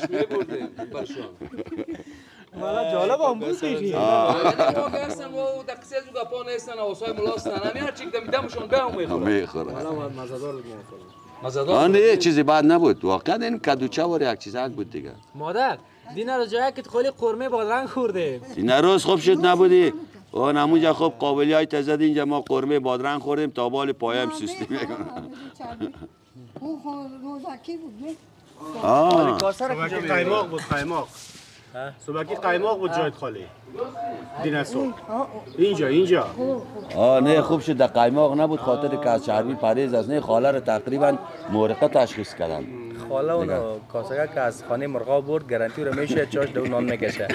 Speaker 8: والا جالب هم بود که
Speaker 5: ما گرسن و دقیقه از گپا نیستن اوسای ملاستن همین هر چی که میدمشون به هم
Speaker 2: میخوره.
Speaker 10: حالا مزه‌دار
Speaker 5: مزه‌دار.
Speaker 2: آن یه چیزی بد نبود. واقعا این کدوچه وار یک چیز حق بود دیگه.
Speaker 8: مادر دین روز جایی که خالی قرمه بادرنگ خورده.
Speaker 2: این روز خوب شد نبودی. اون همونجا خوب قابلیت تزد اینجا ما قرمه بادرنگ خوردیم تا بال پایم سستی میکنه.
Speaker 7: اون روزکی بود
Speaker 2: آه.
Speaker 10: صبحکی قایماق بود قایماق. صبحکی قایماق بود جایت خالی. دیناسو. اینجا.
Speaker 2: نه خوب شد در قایماق نبود خاطر که از چربی پرهیز است. نه خاله رو تقریبا مورقه تشخیص کردن.
Speaker 1: خاله اونو کاسگا که از خانه مرغا برد گارانتی رو میشه چاش دو نان میکشه.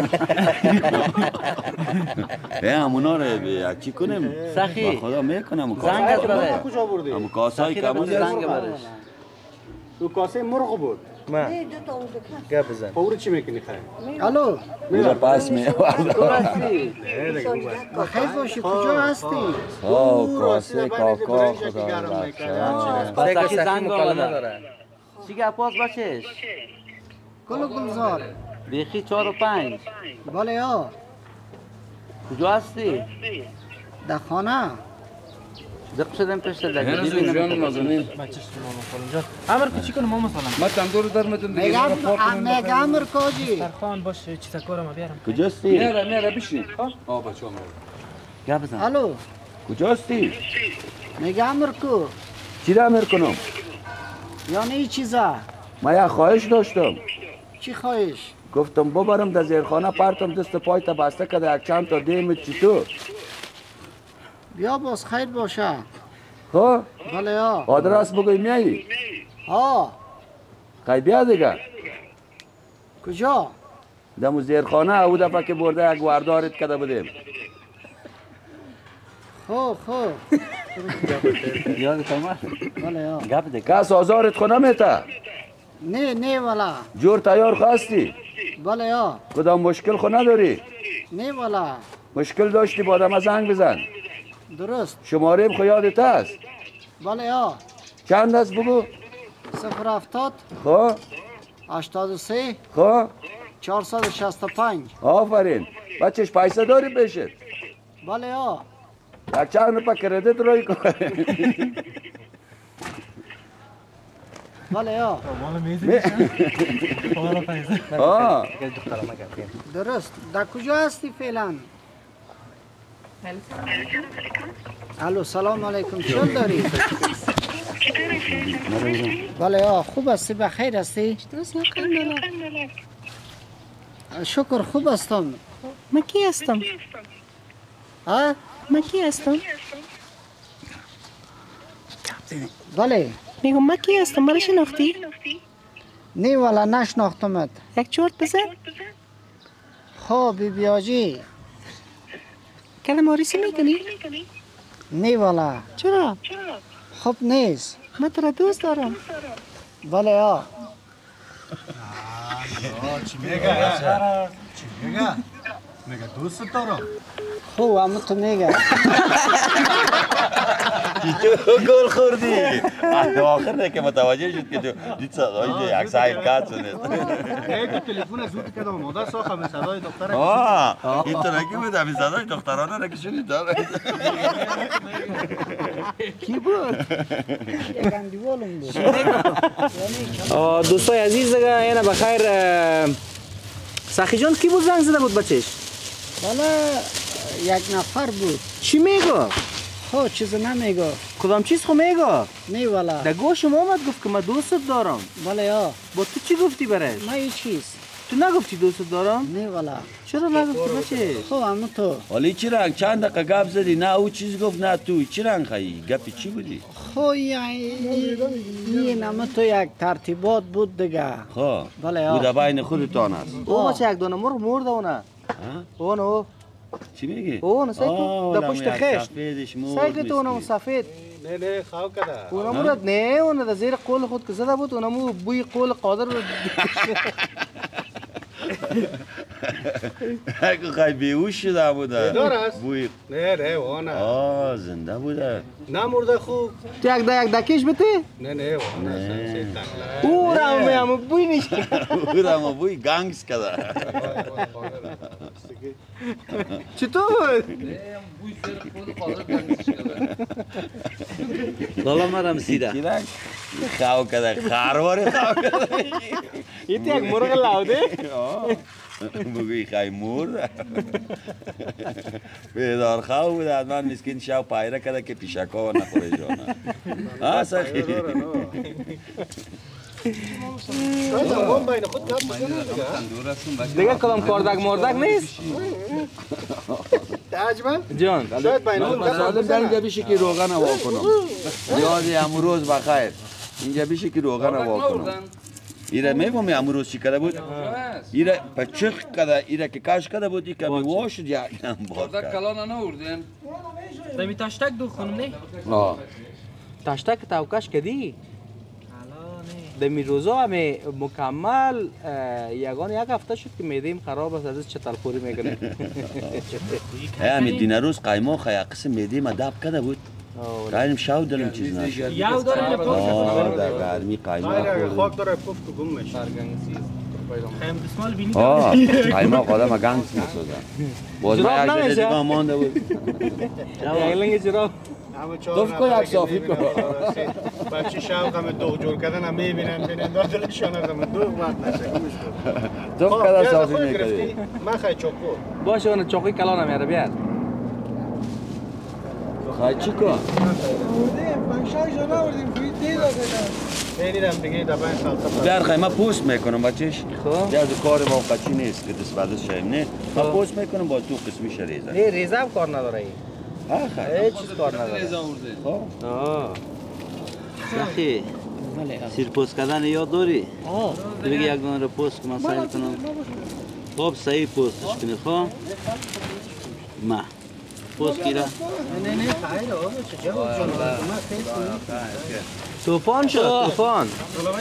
Speaker 2: همونا رو چی کنیم؟
Speaker 8: سخی
Speaker 2: خدا میکنم.
Speaker 8: زنگ بره.
Speaker 10: کجا بردی؟
Speaker 2: هم کاسای کمون
Speaker 1: زنگ برش.
Speaker 10: تو کاسه مرغ بود.
Speaker 1: ما گپ بزن.
Speaker 10: پور چی میکنی خیر؟
Speaker 4: الو
Speaker 2: میره پس میاد.
Speaker 4: بخیر باشی کجا هستی؟
Speaker 2: کاسه کاکا خدا
Speaker 1: سخی مکالمه داره.
Speaker 6: چی گپاس بچش؟
Speaker 4: گلزار
Speaker 6: بیخی 4 و 5.
Speaker 4: بله یا
Speaker 6: کجا هستی؟
Speaker 4: در خانه
Speaker 6: دق شدم پشت
Speaker 5: هنوز
Speaker 6: دقیقی
Speaker 5: جان نازنین
Speaker 8: بچه‌ش مامان خالم جان امر کو چی کنم مامان سلام
Speaker 5: ما تندور در متون دیگه
Speaker 4: میگم امر کاجی
Speaker 8: سرخان باش چیزا کارم بیارم
Speaker 2: کجاستی؟
Speaker 5: میره بشین بچه‌ها
Speaker 6: گپ بزن.
Speaker 4: الو
Speaker 2: کجاستی؟
Speaker 4: میگم امر کو
Speaker 2: چی را امر کنم؟
Speaker 4: یعنی این چیزا
Speaker 2: ما یک خواهش داشتم.
Speaker 4: چی خواهش؟
Speaker 2: گفتم ببرم در زیرخانه پرتم دست پای تا بسته کده یک چند تا دیم چطور؟
Speaker 4: بیا باز خیر باشه.
Speaker 2: خب؟
Speaker 4: بله یا
Speaker 2: آدرس بگوی میایی؟
Speaker 4: ها
Speaker 2: خیلی بیا دیگه.
Speaker 4: کجا؟
Speaker 2: دمو زیرخانه او دفعه که برده یک وردارت کده بودیم.
Speaker 4: خوب
Speaker 6: یادت آمد؟
Speaker 4: بله یا
Speaker 6: گپ ده.
Speaker 2: کس آزارت خونه میته؟
Speaker 4: نه والا
Speaker 2: جور تیار خواستی؟
Speaker 4: بله یا
Speaker 2: کدام مشکل خو نداری؟
Speaker 4: نه والا
Speaker 2: مشکل داشتی با آدم زنگ بزن.
Speaker 4: درست
Speaker 2: شماره خو یادت است؟
Speaker 4: بله یا
Speaker 2: چند است بگو؟
Speaker 7: 070
Speaker 2: خب
Speaker 7: 83
Speaker 2: خب
Speaker 7: 465.
Speaker 2: آفرین. بچهش پیسه داری بشه؟
Speaker 7: بله ها.
Speaker 2: یک چند روپا کردیت روی کن.
Speaker 7: بله ها. درست. در کجا هستی فعلا؟ الو سلام علیکم. چطور داری؟ بله ها. خوب هستی؟ بخیر هستی؟ شکر خوب هستم.
Speaker 11: من کی هستم؟
Speaker 7: ها؟
Speaker 11: من کی هستم؟
Speaker 7: بله.
Speaker 11: میگم من کی هستم؟ مرا شناختی؟
Speaker 7: نه والا نشناختمت.
Speaker 11: یک چرت بزن.
Speaker 7: خب بیبی آجی.
Speaker 11: کلم آریسی میکنی؟
Speaker 7: نه والا.
Speaker 11: چرا؟
Speaker 7: خب نیست.
Speaker 11: من تو را دوست دارم.
Speaker 7: بله ها.
Speaker 10: چی میگه؟ چی میگه؟ میگه دوست دارم.
Speaker 7: خوب همه تو میگه.
Speaker 2: تو گل خوردی. آخر نه که متوجه شد که تو دید صدای یک سایل کات شده.
Speaker 10: یک تلفن زود که مادر ساخت همه صدای دختره.
Speaker 2: این تو نگی بود همه صدای دخترانه را که شنید داره.
Speaker 7: کی بود؟ یک اندیوالم بود.
Speaker 8: دوستای عزیز دیگه اینا بخیر. سخی جان کی بود زنگ زده بود بچهش؟
Speaker 7: والا یک نفر بود.
Speaker 8: چی میگو؟
Speaker 7: خب چیز نمیگو.
Speaker 8: کدام چیز خو میگو؟
Speaker 7: نه والا.
Speaker 8: در گوشم آمد گفت که من دوستت دارم.
Speaker 7: بله ها.
Speaker 8: با تو چی گفتی برش؟
Speaker 7: من هیچ چیز.
Speaker 8: تو نگفتی دوستت دارم؟
Speaker 7: نه والا.
Speaker 8: چرا نگفتی بچه؟
Speaker 7: خب همه تو.
Speaker 2: ولی چی رنگ چند دقیقه گپ زدی نه او چیز گفت نه تو چی رنگ خیلی گپی چی بودی؟
Speaker 7: خب این همه تو یک ترتیبات بود دیگه.
Speaker 2: خب
Speaker 7: بله ها.
Speaker 2: بوده بین خودتان است.
Speaker 8: او بچه یک دانه مرده اونه. اونو.
Speaker 2: چی میگی؟
Speaker 8: اونو سایکل در پشت خشت. سایکل تو اونو سفید.
Speaker 10: نه خواه کده.
Speaker 8: اونو مرد نه اونو در زیر قول خود که زده بود اونو بوی قول قادر رو
Speaker 2: اگه خیلی بیهوش شده بوده.
Speaker 10: بیدار است؟
Speaker 2: بوی
Speaker 10: نه وانه.
Speaker 2: زنده بوده.
Speaker 10: نه مرده خوب.
Speaker 8: تو یک دکش بته؟
Speaker 10: نه وانه.
Speaker 8: او را همه بوی نیشه.
Speaker 2: او را همه بوی گنگس کده.
Speaker 8: چطور؟
Speaker 6: لالا مرم سیده.
Speaker 2: خواهو کده خرواره خواهو کده.
Speaker 8: یه تو یک مرغ لاوده؟
Speaker 2: بگوی خیلی مرده. بیدار خواه بوده از من مسکین شو پایره کده که پیشکا نخوره جانه. سخی.
Speaker 8: دیگه کدام کاردک مردک نیست؟ جان
Speaker 10: شاید بین خود
Speaker 2: مسئله در اینجا بیشه که روغن هوا کنم. یادی امروز بخیر. اینجا بیشه که روغن هوا کنم. ایره میفهمی امروز چی کرده بود؟ ایره پچخ کرده ایره که کش کرده بود که میوه شد یا باز کرد.
Speaker 5: کلان نوردن.
Speaker 8: دمی تشتک دو خونم نه؟ تشتک تاوکش کدی؟ دمی روزا همه مکمل یگان یک هفته شد که میدیم خراب است از چطور پوری میکنه.
Speaker 2: همین دین روز قیماق یک قسم میدیم ادب کرده بود. رایم شاو دارم چیز نشد.
Speaker 8: یاو داره
Speaker 2: پوست. در گرمی قیماق
Speaker 10: خاک داره پفت گم میشه.
Speaker 2: قیماق آدم گنگس میسازه. باز من یک دیگه مانده بود.
Speaker 8: یعنی جراب.
Speaker 2: دوست کو یک صافی کو.
Speaker 10: بچه شاو همه دوغ جور کردن هم میبینن دلشان از همه دوغ وقت نشه.
Speaker 2: دوست کده صافی میکنی.
Speaker 10: من خیلی چوکو.
Speaker 8: باشه اون چوکی کلان هم یاره بیار.
Speaker 2: خیلی چی کن؟
Speaker 7: پنشای جا نوردیم توی دید
Speaker 10: میدیدم دیگه دبای سالتا
Speaker 2: بیار خیلی من پوست میکنم بچهش. بیار دو کار موقعی نیست که دست بعدش شایم نه. من پوست میکنم با تو قسمیش ریزه.
Speaker 8: نه ریزه هم کار نداره این. هیچ چیز کار نداره.
Speaker 6: سخی سیر پوست کردن یاد داری؟ تو بگی یک دانه رو پوست که من سعی کنم خب صحیح پوستش کنی خب ما پوست گیره
Speaker 8: توفان شد توفان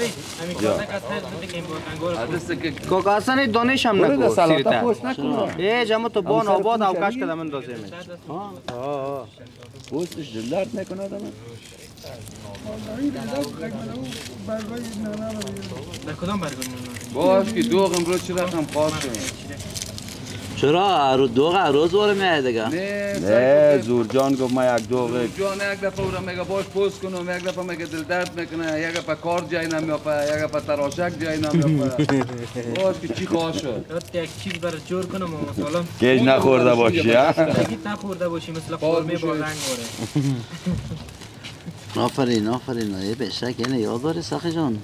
Speaker 8: کوکا اصلا دانش هم نکو سیرتا ای جمع تو بان آباد اوکش کده من دازه من
Speaker 2: پوستش دلدرد میکنه آدم
Speaker 8: در کدام برگون
Speaker 5: باش که دوغ امروز چه رقم خواست
Speaker 6: چرا دوغ روز واره میاد دیگه
Speaker 2: نه زورجان گفت ما یک دوغ
Speaker 5: زورجان یک دفعه او را میگه باش پوست کنم یک دفعه میگه دل درد میکنه یک دفعه کار جای نمیافه یک دفعه تراشک جای نمیافه باش که چی خواه شد
Speaker 8: یک چیز برای جور کنم مثلا
Speaker 2: کج نخورده باشی ها
Speaker 8: کج نخورده باشی مثل قرمه با رنگ واره
Speaker 6: آفرین یه بشک اینه یاد داری سخی جان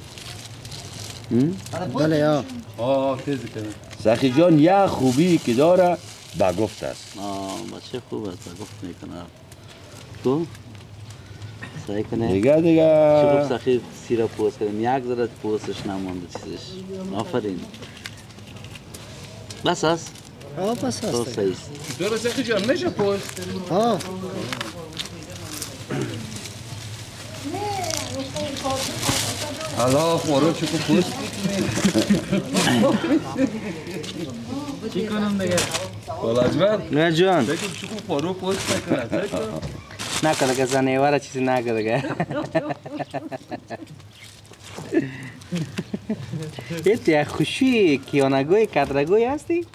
Speaker 4: بله یا
Speaker 5: تیزی کنه
Speaker 2: سخی جان یه خوبی که داره با گفت است
Speaker 6: بچه خوب است با گفت میکنه تو سعی کنه
Speaker 2: دیگه
Speaker 6: چه خوب سخی سیره پوست کردیم یک ذره پوستش نمانده چیزش آفرین بس است؟
Speaker 4: بس است
Speaker 5: داره سخی جان میشه پوست؟ الله خورو چکو پوست
Speaker 8: چی کنم دیگه؟
Speaker 5: بالاجبر؟
Speaker 1: نه جان
Speaker 5: بگیم چکو خورو پوست نکنه
Speaker 1: نکنه که زنیواره چیزی نگه دیگه ایت یک خوشی کیانگوی کدرگوی هستی؟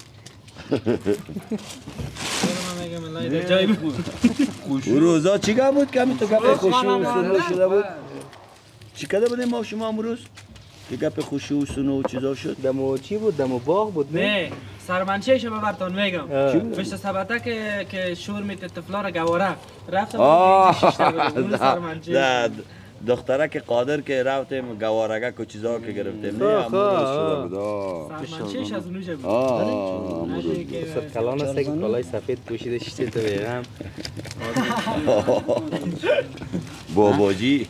Speaker 2: او روزا چی گه بود که همین تو گپ خوشی و سنو شده بود؟ چی کده بودیم ما شما امروز؟ که گپ خوشی و سنو و چیزا شد؟
Speaker 1: دمو چی بود؟ دمو باغ بود
Speaker 8: نه سرمنشه شما برتان میگم پشت سبته که شور میته طفلا را گواره رفتم اون سرمنشه
Speaker 2: دختره که قادر که رفتیم گوارگه که چیزا که گرفتیم نه امروز شده بود
Speaker 8: سرمنشهش از اونوشه بود
Speaker 1: سر کلان است که کلای سفید پوشیده شیشه تو بیرم
Speaker 2: باباجی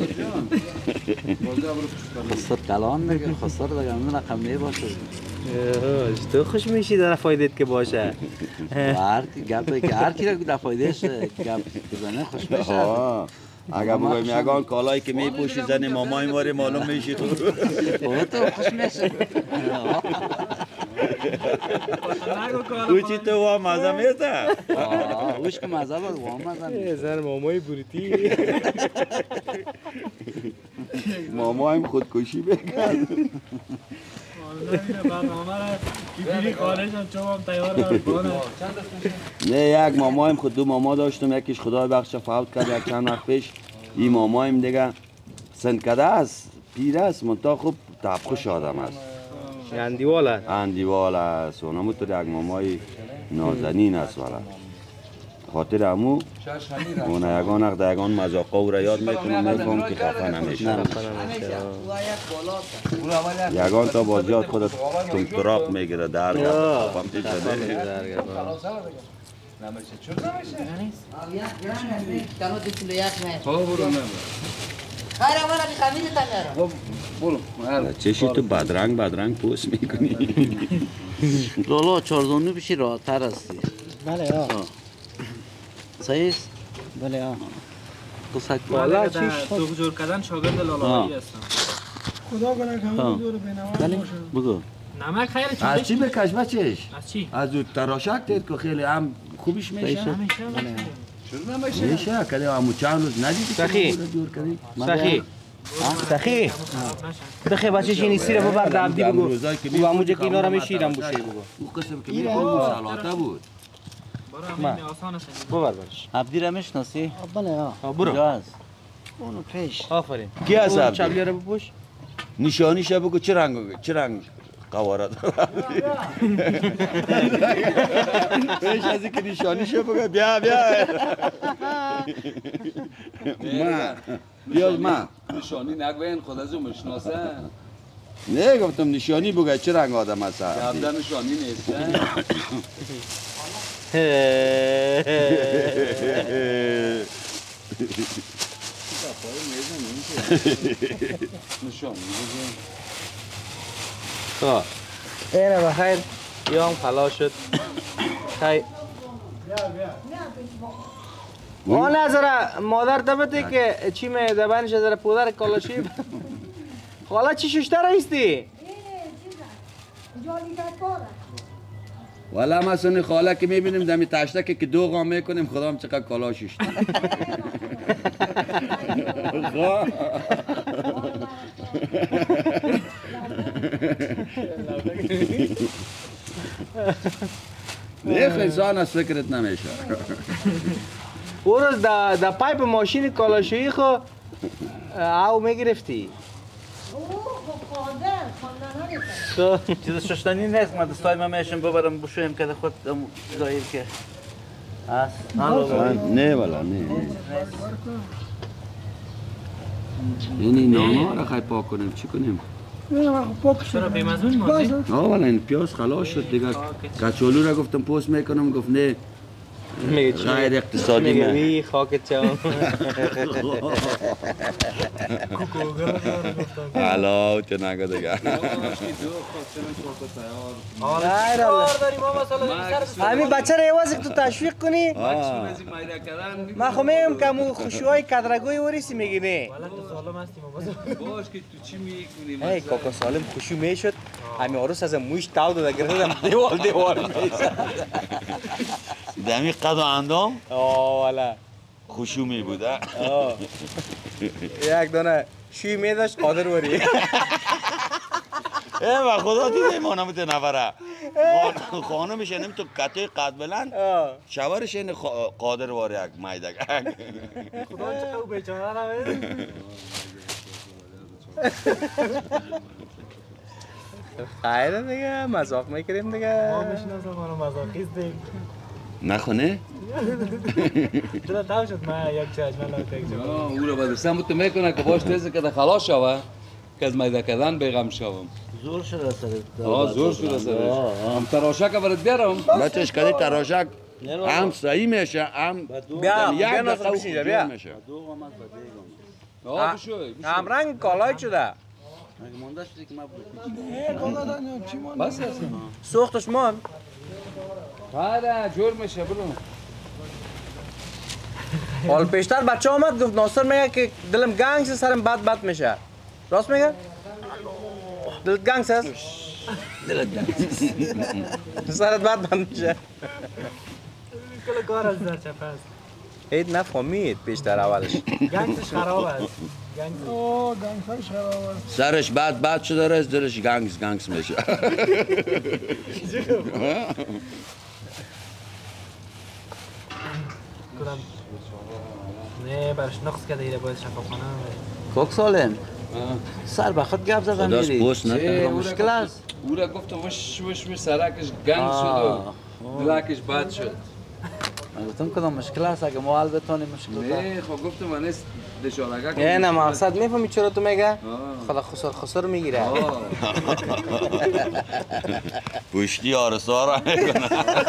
Speaker 6: خسر کلان دیگه خسر دیگه اون رقم میباشه
Speaker 1: تو خوش میشی در فایدت که باشه
Speaker 6: هر کی را در فایدهش گپ بزنه خوش میشه
Speaker 2: اگر بگویم یگان کالایی که میپوشی زن مامای ماری معلوم میشی تو
Speaker 6: تو خوش میشه
Speaker 2: اوچی تو وام مزه میده
Speaker 6: اوش که مزه بود وام مزه
Speaker 1: زن مامای بورتی
Speaker 2: مامایم خودکشی بکرد نه یک مامایم خود دو ماما داشتم یکیش خدای بخش فوت کرد یک چند وقت پیش این مامایم دیگه سنکده است پیر است منتها خوب تبخوش آدم است اندیوال است و نموتر یک مامای نازنین است ولی خاطر امو اون یگان اقده یگان مذاقه او را یاد میکنم میفهم که خفه نمیشه یگان تا بازیات خودت تراق میگیره درگرد خفه میشه چشی تو بدرنگ پوست میکنی
Speaker 6: لالا چارزانو بشی راحت تر هستی
Speaker 4: بله یا
Speaker 6: صحیح است؟
Speaker 4: بله یا
Speaker 8: والا تو جور کردن شاگرد لالایی هستم
Speaker 4: خدا کنه که همون دور بینوان باشه
Speaker 6: بگو
Speaker 8: نمک خیلی چی
Speaker 2: از چی بکش بچهش؟
Speaker 8: از چی؟
Speaker 2: از اون تراشک دید که خیلی هم خوبش میشه میشه کلی همون چند روز ندیدی
Speaker 1: سخی بخی بچه چینی سیره ببر دمدی بگو بگو همونجا که اینا را میشیرم بوشه بگو
Speaker 2: او قسم که میگو سلاته بود
Speaker 1: ببر برش
Speaker 6: عبدی را میشناسی؟
Speaker 4: بله یا
Speaker 1: برو
Speaker 4: اونو پیش
Speaker 1: آفرین
Speaker 2: کی هست عبدی؟
Speaker 1: چبلی را بپوش
Speaker 2: نشانیشه بگو چه رنگ قواره داره پیش از اینکه نشانیشه بگو بیا ما
Speaker 5: نشانی نگوین خود از اون میشناسه
Speaker 2: نه گفتم نشانی بگو چه رنگ آدم هست
Speaker 5: عبده نشانی نیست
Speaker 1: خب اینه بخیر یا هم خلاص شد خیلی ما نظره مادر دبته که چی می دبنش در پودر کالاشی خالا چی ششتر ایستی؟
Speaker 2: والا ما سنی خاله که میبینیم دمی تشتک که دو غام میکنیم خدا هم چقدر کالا ششتر نه انسان از فکرت نمیشه.
Speaker 1: او روز در پایپ ماشین کالاشویی خو او میگرفتی؟
Speaker 6: چیز ششتنی نیست ما دستای ما میشم ببرم بشویم که خود ظاهر که است.
Speaker 2: نه والا نه. یعنی نانا را خواهی پاک کنیم چی کنیم؟
Speaker 8: چرا بیمزون مازی؟
Speaker 2: آه والا این پیاز خلاص شد دیگه. کچالو را گفتم پوست میکنم گفت نه غیر اقتصادی
Speaker 1: میگه وی خاک چم
Speaker 2: حالا تو نگو دیگه
Speaker 1: همین بچه را یواز تو تشویق کنی من خو میگم که مو خوشوهای کدرگوی وریسی میگی نه
Speaker 5: باش که تو چی میکنی؟
Speaker 1: ای کاکا سالم خوشو میشد همین عروس از مویش تاو داده گردم دیوال میشد
Speaker 2: دمی قد و اندام
Speaker 1: آه والا
Speaker 2: خوشو می بوده
Speaker 1: یک دانه شوی میداشت قادر وری
Speaker 2: و خدا دیده مانم تو نفره خانمش اینم تو کته قد بلند شوارش این قادر واری یک مایدک
Speaker 8: خدا چه او بیچاره نمید
Speaker 1: خیره دیگه مذاق میکریم دیگه
Speaker 8: ما میشناسم منو مذاقیست دیم
Speaker 2: نخونه؟
Speaker 8: چرا تاو شد من یک چشمه لاتک جا
Speaker 5: او رو بدستم بود تو میکنه که باش تیزه که خلاص شوه که از میده کردن بیغم شوم
Speaker 6: زور شده سرت
Speaker 5: زور شده سرش هم تراشک برات بیارم
Speaker 2: بچهش کدی تراشک هم صحیح میشه هم
Speaker 1: بیا نازم پیش اینجا بیا هم رنگ کالای شده
Speaker 6: مونده شدی که من
Speaker 5: بس هستم
Speaker 1: سوختش مان
Speaker 5: آره جور میشه برو
Speaker 1: حال پیشتر بچه آمد گفت ناصر میگه که دلم گنگ سرم بد میشه راست میگه؟ دلت گنگ هست؟
Speaker 6: دلت گنگ
Speaker 1: سرت بد میشه
Speaker 8: کل کار از در چپ هست
Speaker 1: اید نفهمید پیشتر اولش
Speaker 8: گنگش خراب است گنگش خراب است
Speaker 2: سرش بد شده رست دلش گنگس میشه
Speaker 8: کدام نه برش نقص کرده ایره باید شفاف کنم
Speaker 6: کوک سالم سر به خود گپ زدن میری
Speaker 2: پوست نه
Speaker 6: مشکل است
Speaker 5: او را گفتم وش سرکش گنگ شد و دلکش بد شد
Speaker 6: من گفتم کدام مشکل است اگه ما حل بتونیم مشکل
Speaker 5: نه خب گفتم من است دشارگه
Speaker 1: نه نه مقصد میفهمی چرا تو میگه خدا خسر میگیره
Speaker 2: پشتی آرسا را میکنه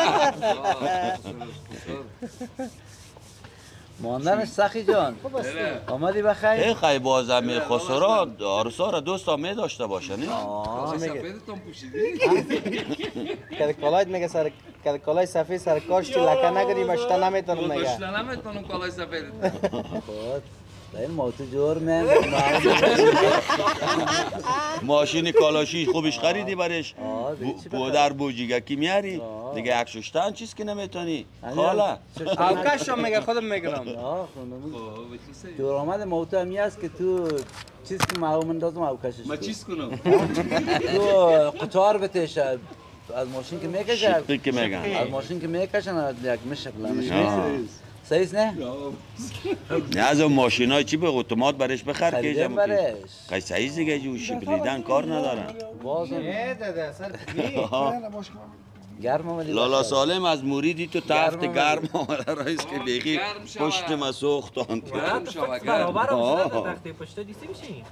Speaker 6: ماندنش سخی جان آمدی بخیر
Speaker 2: ای خیلی باز امیر خسرو آرسا را دوست هم میداشته باشه نه
Speaker 5: سفیدتون پوشیدی
Speaker 1: که کالایت میگه سر که کالای سفید سر کارش تو لکه نگیری مشتا نمیتونم میگه
Speaker 5: مشتا نمیتونم کالای سفید
Speaker 6: این موتو جور من
Speaker 2: ماشین کالاشی خوبش خریدی برش بودر بوجیگه کی میاری دیگه یک ششتن چیز که نمیتونی خاله
Speaker 1: اوکش هم میگه خودم میگرم
Speaker 6: جور آمد موتو همی است که تو چیز که معلوم اندازم اوکشش
Speaker 5: ما چیز کنم
Speaker 6: تو قطار بتش از ماشین که میکشه
Speaker 2: شیطی که میگن
Speaker 6: از ماشین که میکشن یک مشه بلند صحیح نه؟
Speaker 2: نه از اون ماشین های چی به اتومات برش بخر که
Speaker 6: خریدم برش
Speaker 2: خیلی صحیح دیگه جو شکلیدن کار ندارن
Speaker 1: نه داده سر
Speaker 6: گرم آمدی
Speaker 2: لالا سالم از موریدی تو تفت گرم آمده رئیس که بیخی پشت ما سوختاند
Speaker 5: گرم شوه
Speaker 8: برابر هم شده تخته پشته دیستی میشین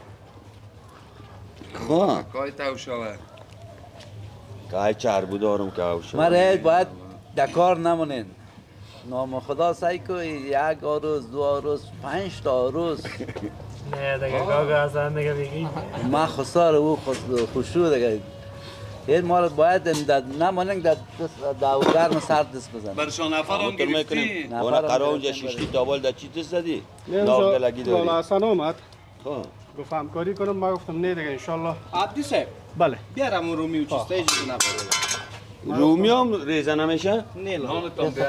Speaker 2: خواه
Speaker 5: کای تو شوه
Speaker 2: که چربو دارم که او شد
Speaker 6: من رئیس باید دکار نمونین نام خدا سعی کو یک روز دو روز 5 تا روز
Speaker 8: نه دیگه گاگا اصلا دیگه بگی
Speaker 6: من خسار او خوشو دیگه این مال باید نمونین در گرم سرد دست بزن
Speaker 5: برشان نفر هم گرفتی
Speaker 2: اونا قرار اونجا شیشتی تابال در چی دست زدی؟ داغ دلگی داری
Speaker 10: لالا حسن آمد گفت همکاری کنم ما گفتم نه دیگه انشالله
Speaker 1: عبدی صاحب
Speaker 10: بله
Speaker 1: بیارم اون رومی و چیسته ایجی نفره
Speaker 2: رومی هم ریزه نمیشه؟
Speaker 8: نه لا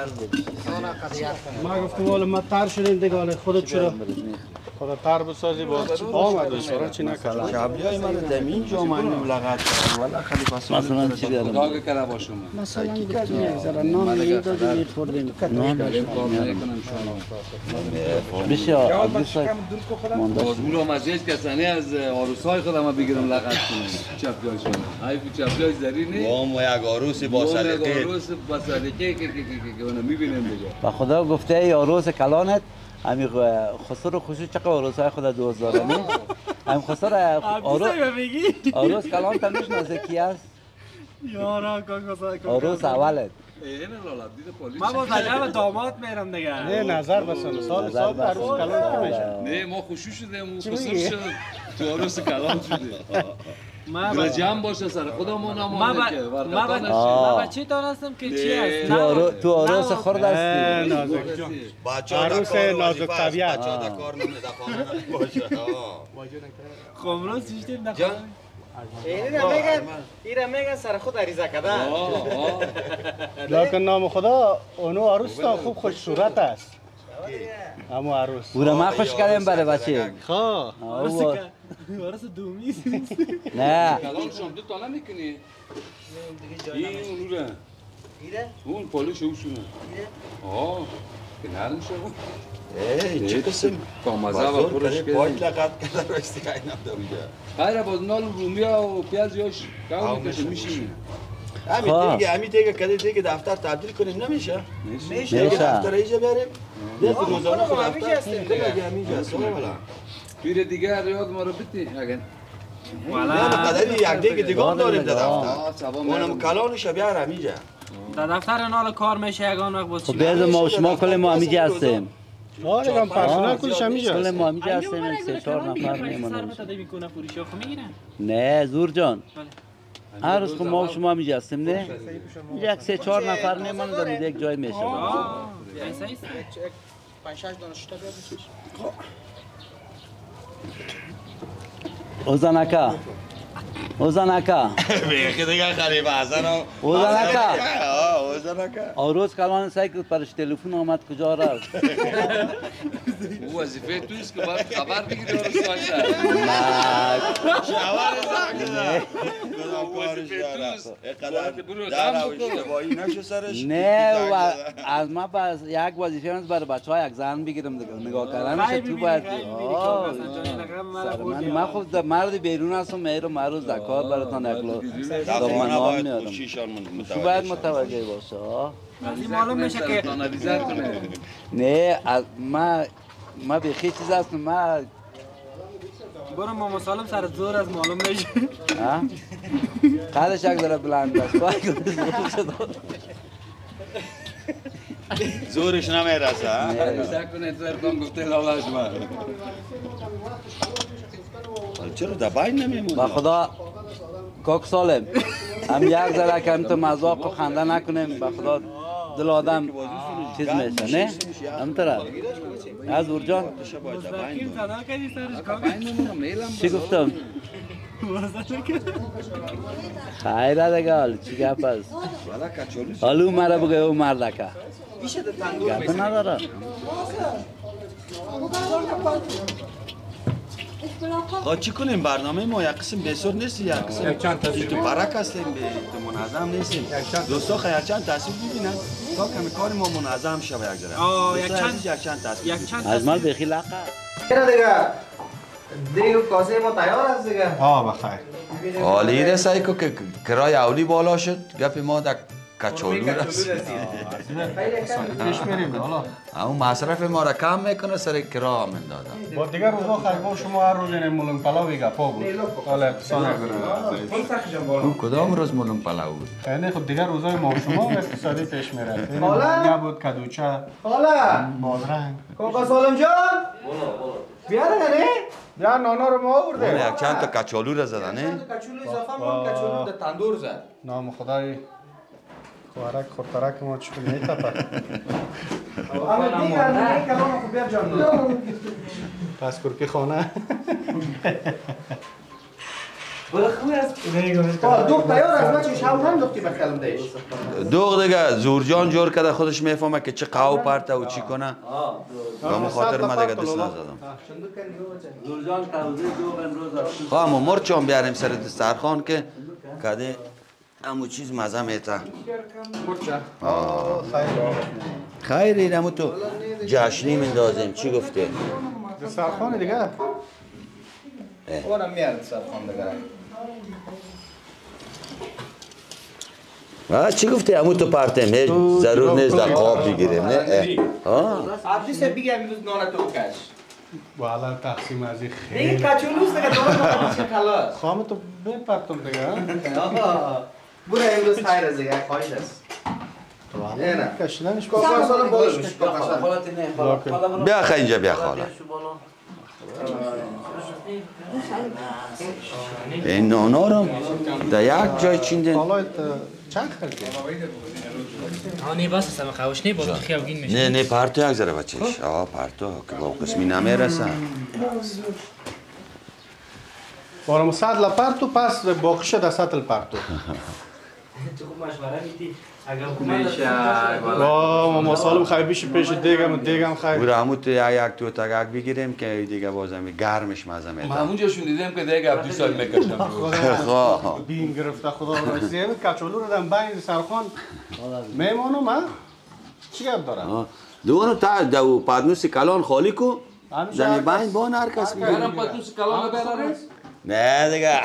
Speaker 10: ما گفتم والا ما تر شدیم دیگه حالا خودت چرا خدا تر بسازی با آمد بسارا چی نکرد
Speaker 2: شبیای من دمین جا من لغت کردم والا خلیفه سال
Speaker 6: مثلا چی بیارم؟
Speaker 5: خدا که باشم
Speaker 4: مثلا یک ذره نان میگه دادی میخوردیم
Speaker 6: نان بسیار عزیزای
Speaker 5: بازمون رو مزیج کسانی از عروسای خودم ما بگیرم لغت کنم چپلیاشون های چپلیاش زری نه
Speaker 2: وام و یک عروس با سلیقه
Speaker 5: عروس با سلیقه که اونو میبینیم دیگه
Speaker 6: با خدا گفته ای عروس کلانت امی خسر خوشی چقدر عروسای خدا دوست داره نه ام خسر عروس کلان تا میشناسه کی است
Speaker 8: یارا
Speaker 6: عروس اولت
Speaker 8: ما با عجب داماد میرم دیگه
Speaker 10: نه نظر بسن سال عروس کلان کی میشه
Speaker 5: نه ما خوشی شدیم خسر شد تو عروس کلان شده ما جمع باشه سر خودمون نمونه که
Speaker 8: ما بچه دانستم که چی است
Speaker 6: تو عروس خورد هستی
Speaker 10: عروس نازک طبیعت
Speaker 2: بچه ها کار نمیده خانه باشه
Speaker 8: خمرو سیستم نخواه ایره میگن سر خود عریضه کده
Speaker 10: لکن نام خدا اونو عروس تا خوب خوش صورت است همو عروس
Speaker 6: او را ما خوش کردیم برای بچه
Speaker 10: خواه
Speaker 8: عروس دومی
Speaker 6: نه
Speaker 5: کلان شما تا نمیکنی این اونو را اون پالوش اوشونه آه که نرم شما
Speaker 2: چه قسم
Speaker 5: کامازه و پرش
Speaker 2: پاک لغت کرده راستی که اینم داریده
Speaker 5: خیره باز نال رومیا و پیاز یاش گاو میکشه میشینی
Speaker 2: همین دیگه کده دیگه دفتر تبدیل کنیم نمیشه؟
Speaker 6: میشه
Speaker 2: دفتر ایجا بریم دیگه روزانه خود دفتر دیگه همیشه سوال
Speaker 5: پیر دیگه یاد ما رو بتی اگر
Speaker 2: نه قدری یک دیگه دیگه هم داریم در دفتر اونم کلانش بیار همیجا
Speaker 8: در دفتر نال کار میشه یگان وقت باز چی
Speaker 6: بیاد ما و شما کل ما همیجا هستیم
Speaker 10: آره گم پرسنل کلش همیجا
Speaker 6: کل ما همیجا هستیم 3-4 نفر میمونیم نه زور جان هر روز ما و شما همیجا هستیم نه یک 3-4 نفر میمونیم در یک جای میشه
Speaker 4: 5-6 دانشجو بیاد
Speaker 6: اوزانکا اوزانکا
Speaker 2: بیخی دیگه خلیفه حسن
Speaker 6: اوزانکا عروس کلان سعی کرد پرش تلفن آمد کجا رفت
Speaker 5: او وظیفه توست که باید خبر بگیری عروس باشه
Speaker 2: شوار زنگ
Speaker 6: نه از ما باز یک وظیفه هست برای بچه ها یک زن بگیرم دیگه نگاه کردنش تو باید من خود مرد بیرون هستم میرم معروض دکار براتان اکلو دامنان میارم تو باید متوجه باشه
Speaker 8: معلوم میشه که
Speaker 6: نه ما بیخی چیز هستم ما
Speaker 8: برو ما مسالم سر زور از معلوم میشه
Speaker 6: قدش یک ذره بلند است
Speaker 2: زورش نمیرسه
Speaker 5: نکنه تو گفته لالاش من
Speaker 2: چرا دبای نمیمونه
Speaker 6: با خدا کاک سالم هم یک ذره که هم تو مذاق و خنده نکنیم با خدا دل آدم چیز میشه نه؟ همطره از ورجان چی گفتم؟ خیره دیگه حال چی گپ است؟ حالو مرا بگه او مردکه گپ نداره
Speaker 2: خواهد چی کنیم برنامه ما یک قسم بسیار نیست یک قسم تو برک هستیم تو منظم نیستیم دوستا خیلی چند تصویر ببینن تا کمی کار ما منظم شد یک ذره یک چند تصویر
Speaker 6: از مال بخی لقه
Speaker 1: دیگه کاسه ما تیار است دیگه
Speaker 10: بخیر
Speaker 2: حالی رسایی که کرای اولی بالا شد گپ ما در کچولو رسید
Speaker 10: پیش میریم حالا
Speaker 2: اون مصرف ما را کم میکنه سر کرا هم اندازم
Speaker 10: با دیگر روزا خیلی شما هر روز این مولون پلاوی گپا بود حالا اقتصاد
Speaker 2: اون کدام روز مولون پلاو بود
Speaker 10: خیلی خب دیگر روزای ما شما اقتصادی پیش میره حالا بود کدوچه
Speaker 1: حالا
Speaker 10: بادرنگ
Speaker 1: کاکا سالم جان بیا دیگه
Speaker 10: بیا نانا رو ما آورده
Speaker 2: یک چند تا کچالو را زدن نه
Speaker 1: چند تا کچولو اضافه ما کچولو در تندور زد
Speaker 10: نام خدای خوارک خورترک ما چکو میتپه
Speaker 1: اما دیگر نه کلام خوب بیا جان
Speaker 10: پس کرکی خانه
Speaker 1: دوغ تیار از ما چی شاورم دوغتی بخیلم دیش
Speaker 2: دوغ دیگه زورجان جور کرده خودش میفهمه که چه قهوه پرته و چی کنه به اون خاطر ما دیگه دست نزدم
Speaker 6: زورجان قوزه دوغ امروز
Speaker 2: خواه ما مرچان بیاریم سر دسترخوان که کده همو چیز مزه میته خیلی همو تو جشنی مندازیم چی گفته؟
Speaker 10: دسترخوان دیگه
Speaker 1: اونم میارد دسترخوان دیگه
Speaker 2: چی گفتی همو تو پرتیم ضرور نیست در قاب بگیریم نه؟
Speaker 1: عبدیس بگی امروز نانه تو کش
Speaker 10: والا تقسیم از این خیلی
Speaker 1: دیگه کچولوست دیگه نانه چه خلاص
Speaker 10: خواهم تو بپرتم دیگه
Speaker 1: برو امروز خیر از دیگه خواهش است نه
Speaker 10: کشیدنش
Speaker 2: بیا خیلی اینجا بیا خاله این نانا رو در یک جای چیندین
Speaker 10: حالا چند خریدی؟
Speaker 8: آنی بس است اما خوش نی باز خیابگین میشه
Speaker 2: نه پرتو یک ذره بچهش پرتو که با قسمی نمیرسن
Speaker 10: بارم صد لپرتو پس باقیش در سطل پرتو
Speaker 8: تو خوب مشوره میدی اگر
Speaker 10: ما سالم خیلی بیش پیش دیگم خیلی
Speaker 2: برو همون تو یک تو تگک بگیریم که دیگه بازم گرمش مزه میده
Speaker 5: ما همونجاشون دیدیم که دیگه عبدی سال میکشم
Speaker 10: بیم گرفته خدا راستی کچولو رو دم بین سرخان میمانم ها چی گپ داره
Speaker 2: دوانو تا دو پادنوس کلان خالی کو زمین بین بان هر کس میگه
Speaker 5: برم پادنوس کلان ببرم
Speaker 2: نه دیگه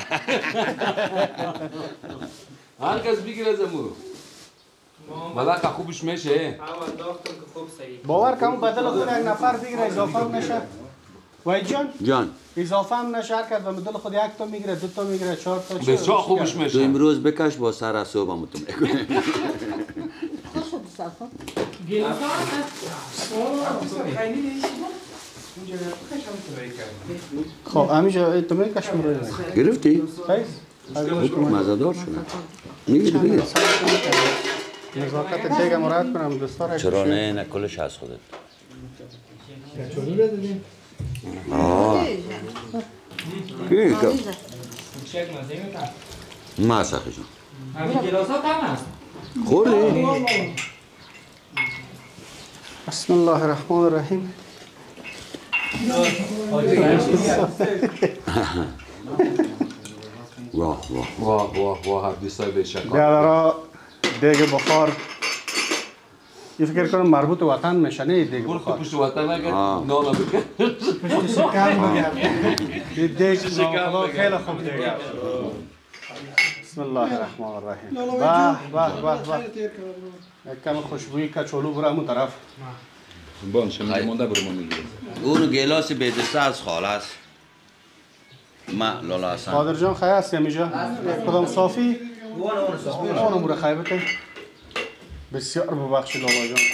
Speaker 5: هر کس بگیره زمو ملاقه خوبش میشه
Speaker 8: اول داختم که خوب صحیح
Speaker 10: باور کم بدل خود یک نفر بگیره اضافه هم نشه وای
Speaker 2: جان
Speaker 10: اضافه هم نشه کرد و بدل خود یک تا میگیره دو تا میگیره چهار تا
Speaker 5: بسیار خوبش میشه
Speaker 2: تو امروز بکش با سر صبح هم تو میکنه
Speaker 10: خب همیشه تو میکشم روی
Speaker 2: گرفتی؟
Speaker 10: خیلی
Speaker 2: مزدار شده میگیری بگیر
Speaker 10: نزاکت دیگه مراد کنم دوستار
Speaker 2: چرا نه کلش هست خودت کی که ما سخی جان
Speaker 8: همین گلاسا کم است
Speaker 2: خوردی؟
Speaker 10: بسم الله الرحمن الرحیم
Speaker 2: واه
Speaker 5: واه واه واه عبدی سال بیشکار
Speaker 10: بیادرها دیگه بخار یه فکر کنم مربوط وطن میشه نه دیگه
Speaker 5: برو
Speaker 10: بخار
Speaker 5: پشت وطن اگر نانا بکن
Speaker 10: پشت شکم یه دیگه خیلی خوب دیگه بسم الله الرحمن الرحیم یک کم خوشبویی کچولو برو همون طرف
Speaker 5: بان شما مونده برو ما میگیریم
Speaker 2: اونو گلاس بیدسته از خاله است ما لالا حسن
Speaker 10: قادر جان خیلی هستی همیجا کدام صافی؟ اونو برو خیلی بکن بسیار ببخشی لالا جان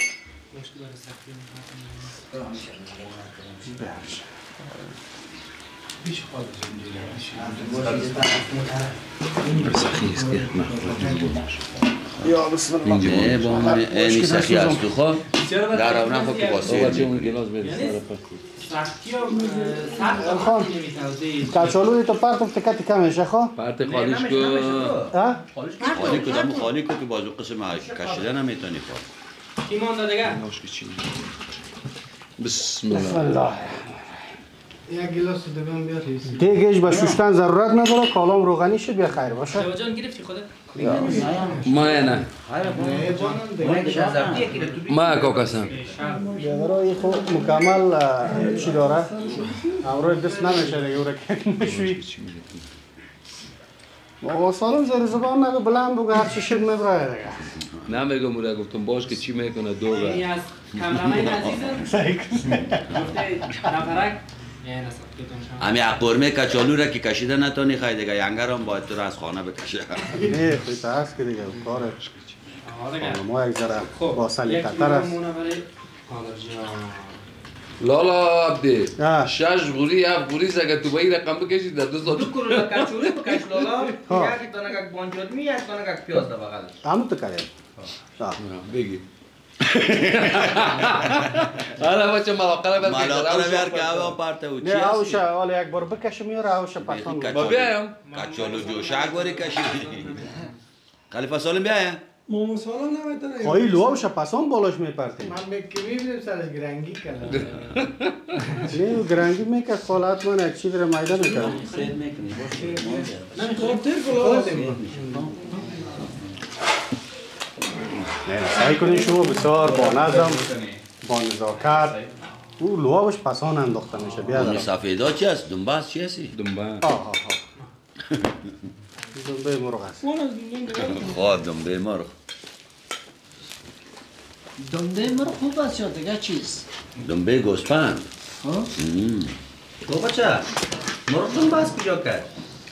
Speaker 10: یا بسم الله
Speaker 2: با من اینی سخی از تو خواه در اون خود که باسه
Speaker 10: خان کچالوی تو پرت افتکتی کمشه خواه؟
Speaker 2: پرت خالیش کو خالی کو که بازو قسم کشیده نمیتونی خواه
Speaker 8: کی مانده دیگه؟
Speaker 5: بسم الله
Speaker 4: یک گلاس دیگه هم بیار
Speaker 10: دیگهش به شوشتن ضرورت نداره کالام روغنی شد بیا خیر باشه
Speaker 8: جان گرفتی خودت؟
Speaker 5: ما نه ما کاکاسم
Speaker 10: بیادرها این خود مکمل چی داره؟ امروی دست نمیشه دیگه او را که نشوی ما سالم زیر زبان نگو بلند بگو هر چی شد میبره دیگه
Speaker 5: نمیگم او را گفتم باش که چی میکنه دوغه
Speaker 8: این از کامرامین عزیزم گفته نفرک
Speaker 2: امی اقورمه کچالو را که کشیده نتونی خواهی دیگه ینگر هم باید تو را از خانه بکشه
Speaker 10: نه خیلی هست که دیگه کار ما یک ذره با سلیقتر است
Speaker 5: لالا عبدی شش غوری هفت غوری اگه تو به این رقم بکشید در 2 سال
Speaker 1: دو کلو کچوری بکش لالا یک دانه پیاز در بغلش
Speaker 10: همون تو کریم
Speaker 5: بگی حالا بچه ملاقه رو
Speaker 2: بیار که هوا پرته و چی
Speaker 10: نه اوش حالا یک بار بکشم میاره اوش پسان
Speaker 5: با بیایم
Speaker 2: کچالو جوشک باری کشی خلیفه سالم بیایم
Speaker 12: ماما سالم نمیتونه
Speaker 10: خواهی لوش پسان بالاش میپرتیم
Speaker 4: من میبینیم سرش گرنگی کنم
Speaker 10: نه گرنگی میکرد خالت من یک چی در میدان میکرد
Speaker 6: سید میکنی
Speaker 12: نه خب تیر کلا
Speaker 10: نه سعی کنید شما بسیار با نظم با نزاکت او لوابش پسان انداخته میشه بیا
Speaker 2: اون سفیدا چی است؟ دنبه است چی هستی؟
Speaker 5: دنبه
Speaker 10: دنبه مرغ است
Speaker 2: خواه دنبه مرغ
Speaker 7: دنبه مرغ خوب است یا دیگه چیست؟
Speaker 2: دنبه گوسفند
Speaker 1: تو بچه مرغ دنبه است کجا کرد؟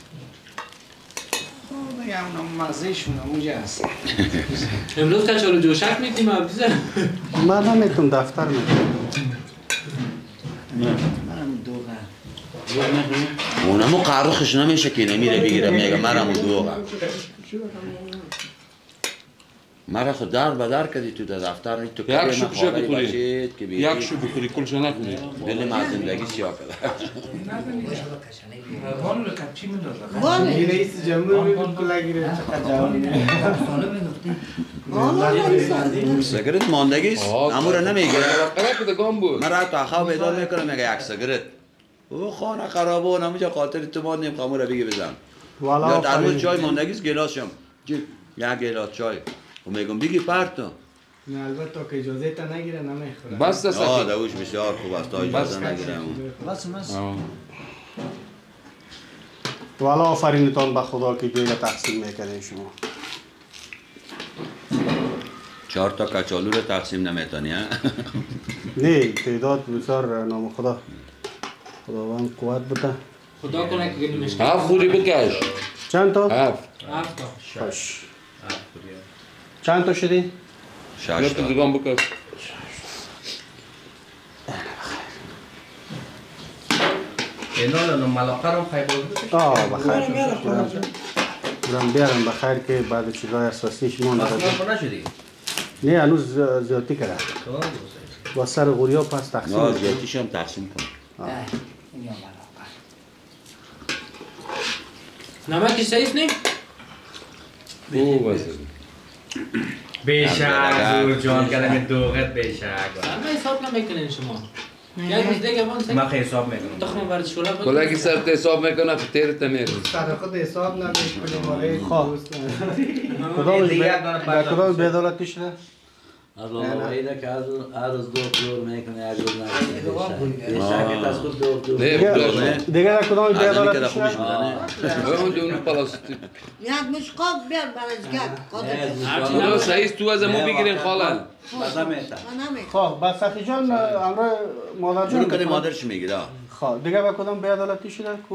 Speaker 4: دیگه اونم مزه شونه اونجا هست
Speaker 8: امروز کچالو جوشک میتیم ابزه
Speaker 10: من نمیتونم دفتر میتونم
Speaker 7: منم دوغه
Speaker 2: اونمو قرخش نمیشه که نمیره بگیره میگه مرمو دوغم مرا خود در بدر کردی تو در دفتر تو
Speaker 5: یک شو بشه بخوری یک شو بخوری کلشو نخوری
Speaker 2: دل من زندگی سیاه کرده
Speaker 4: این رئیس جمهور بود کلا گیره چقدر جوانی
Speaker 2: سگرت ماندگیست امو رو نمیگیره
Speaker 5: من
Speaker 2: را تو خواب بیدار میکنم میگه یک سگرت او خانه خرابه نمیجا خاطر تو ماندیم خامو رو بگی بزن یا ترموز چای ماندگیست گلاس شم یک گلاس چای و میگم بگی پرتو
Speaker 4: نه البته تا که اجازه تا نگیره نمیخوره
Speaker 5: بس دست
Speaker 2: دوش بسیار خوب است تا اجازه نگیره
Speaker 7: بس
Speaker 10: والا آفرینتان به خدا که دیگه تقسیم میکنه شما
Speaker 2: 4 تا کچالو رو تقسیم نمیتونی ها؟
Speaker 10: نه تعداد بسیار نام خدا خداوند قوت بده
Speaker 8: خدا کنه که نمیشه
Speaker 5: 7 خوری بکش
Speaker 10: چند تا؟
Speaker 5: 7
Speaker 8: تا
Speaker 10: چند تا شدی؟
Speaker 2: 6 تا
Speaker 5: دیگه بکش
Speaker 1: اینا رو ملاقه رو خیلی
Speaker 10: بخیر برم بیارم بخیر که بعد چیزای اساسیش ما
Speaker 1: نشدی؟
Speaker 10: نه هنوز زیادی کرده با سر غوریا پس تقسیم
Speaker 2: نه زیادیش هم تقسیم کن
Speaker 8: نمکی سیست نیم؟
Speaker 5: او بسید
Speaker 1: بیشک زور جان کلمه دوغت بیشک
Speaker 8: همه حساب نمیکنین شما یک روز دیگه
Speaker 1: من حساب میکنم
Speaker 8: تخم برد شولا بود
Speaker 5: کلا که سر حساب میکنه تیرت میره
Speaker 4: سر خود حساب نمیکنیم مالی دوست
Speaker 10: کدام بیادالتی شده؟
Speaker 6: از الله ویده که هر روز 2 دور میکنه یک روز نمیکنه
Speaker 10: دیگه در کدام بیادالتی شده؟
Speaker 5: اون دونه پلاستیک
Speaker 7: یک مشقاق بیار برش گرد
Speaker 5: خدا سعیست تو از مو بگیرین خالا
Speaker 10: خواه با سخی جان امرو مادر جان
Speaker 2: کده مادرش میگیره
Speaker 10: خواه دیگه با کدام بیادالتی شده کو؟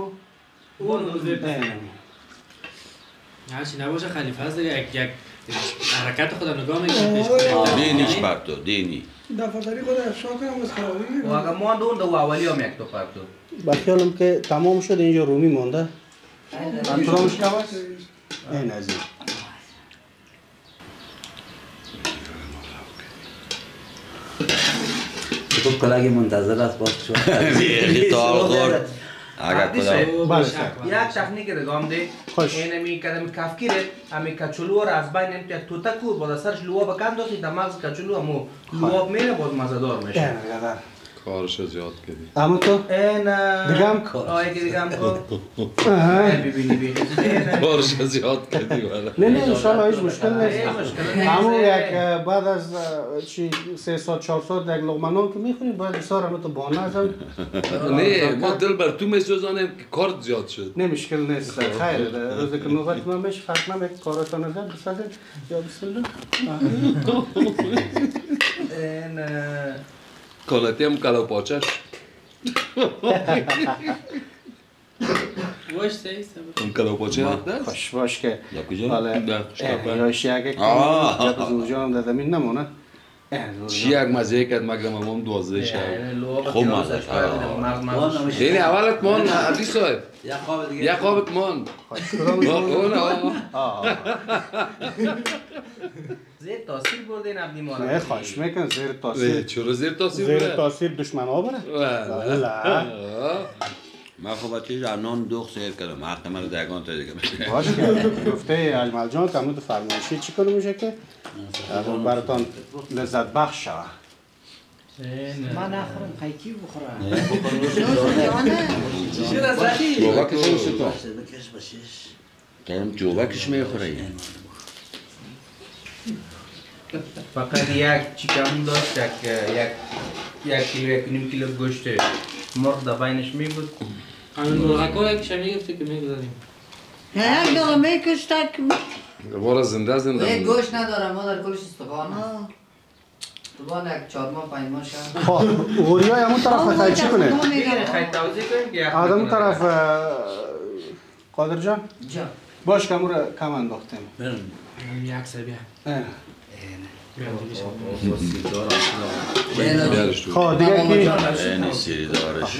Speaker 8: هرچی نباشه خلیفه هست دیگه یک حرکت خدا نگاه میکنه
Speaker 2: دینیش پرتو دینی
Speaker 12: دفتری خود افشا کنم از خرابی
Speaker 1: و اگه مانده اون دو اولی هم یک تو پرتو
Speaker 10: با خیالم که تمام شد اینجا رومی مانده انترامش کم است؟ این از این
Speaker 6: تو کلاگی منتظر است باز شو
Speaker 2: تا خورد اگر کدام
Speaker 1: یک تکنیک رگام دی این می کدام کافکیره امی کچولو را از بین این یک توتا کو بالا سرش لواب کندوسی دماغ کچولو همو لواب میره باز مزدار میشه
Speaker 5: کارش زیاد کردی
Speaker 10: اما تو؟
Speaker 1: این
Speaker 10: دیگه هم کو؟
Speaker 1: آه دیگه هم کو ببینی ببینی
Speaker 5: کارش زیاد کردی
Speaker 10: نه نه انشالله هیچ مشکل نیست اما یک بعد از 3 ساعت 4 ساعت یک لقمه نان که میخوری باید بسار همه تو با نظم
Speaker 5: نه ما دل بر تو میسوزانیم که کارت زیاد شد
Speaker 10: نه مشکل نیست خیر روزی که نوبت من بشه فرق نمیکنه کارتان زد بسازید یا بسم الله
Speaker 1: این
Speaker 5: کالاتی هم کلا پاچش
Speaker 8: واش سیست
Speaker 5: اون کلا پاچه هست
Speaker 10: خوش باش که
Speaker 2: حالا
Speaker 10: یایش یک که زوجان در زمین نمونه
Speaker 5: چی یک مزه کرد مگرم هم 12 شب
Speaker 2: خوب مزه
Speaker 5: یعنی اولت مان عبدی صاحب یک خوابت مان
Speaker 8: زیر تاثیر بردین ابنی ما
Speaker 10: نه خواهش میکن زیر تاثیر.
Speaker 5: چرا زیر تاثیر
Speaker 10: زیر
Speaker 5: بره؟
Speaker 10: تاثیر دشمن ها بره.
Speaker 2: من خب بچه جانان دوخ سیر کردم حق من رو دگان تا دیگه
Speaker 10: باش که گفته اجمل جان تمود فرمایشی چی کنه میشه که براتان لذت بخش شوه.
Speaker 3: من نخورم خیکی بخورم
Speaker 2: جوبکش هم ستا کارم جوبکش میخوره
Speaker 8: فقط یک چیکم داشت یک کیلو یک نیم کیلو گوشت مرغ در بینش می بود همین مرغکا یکیش هم میگفته که میگذاریم
Speaker 7: نه یک دقیقه میکشتک
Speaker 5: دوباره زنده
Speaker 3: یک گوشت ندارم ما در کلش استخوان استخوان یک 4 ماه 5 ماه شد
Speaker 10: خب غوری های همون طرف خیلی چی کنه؟
Speaker 8: خیلی توضیح کنیم که
Speaker 10: آدم طرف قادر جان؟
Speaker 3: جان
Speaker 10: باش که همون رو کم انداختیم
Speaker 8: یک سبیه
Speaker 10: خواه دیگه کی؟
Speaker 2: اینی سیری دارش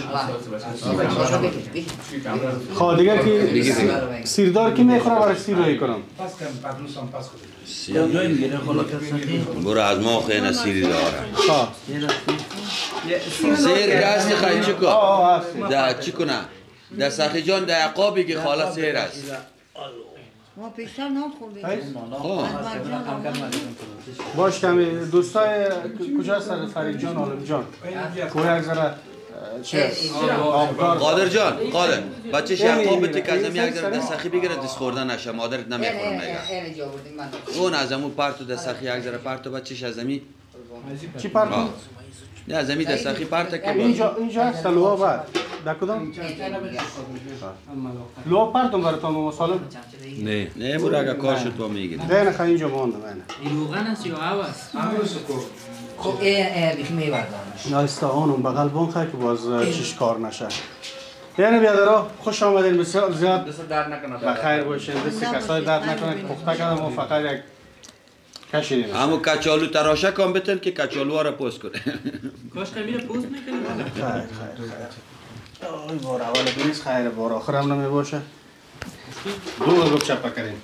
Speaker 10: خواه دیگه کی؟ سیردار کی میخوره برای سیر روی کنم؟
Speaker 2: برو از ما خیلی سیری داره
Speaker 10: خواه
Speaker 2: سیر گست خیلی چی کن؟ ده چی کنه؟ ده سخی جان ده عقابی که خاله سیر است
Speaker 7: ما پیشتر نام خوردیم
Speaker 10: باش کمی دوستای کجا هستن فرید جان عالم جان کوی یک ذره چه
Speaker 2: قادر جان قادر بچه شقاب بتی که ازم یک ذره دستخی بگیره دست خوردن نشه مادرت نمیخوره میگه اون از امون پرتو دستخی یک ذره پرتو بچهش از امی
Speaker 10: چی پرتو؟
Speaker 2: نه از امی دستخی پرتو که
Speaker 10: اینجا هست لوا بعد در کدام؟ لوا پرتون براتان ماما سالم؟
Speaker 2: نه برو اگه کار شد تو میگیری
Speaker 10: نه خیلی اینجا مانده من
Speaker 8: این روغن است یا عوض؟
Speaker 3: خب این بیخ میبردم
Speaker 10: نایستا اونم بغل بون خیلی که باز چیش کار نشه یعنی بیادرها خوش آمدین بسیار زیاد
Speaker 8: دست درد نکنه
Speaker 10: بخیر باشین دستی کسای درد نکنه که پخته کردم و فقط یک کشیدیم
Speaker 2: همون کچالو تراشه کن بتن که کچالوها را پوست کنه
Speaker 8: کاش که میره پوست میکنیم
Speaker 10: خیر آی بار اول بریز خیر بار آخر هم نمی باشه دو گفت چپا کردیم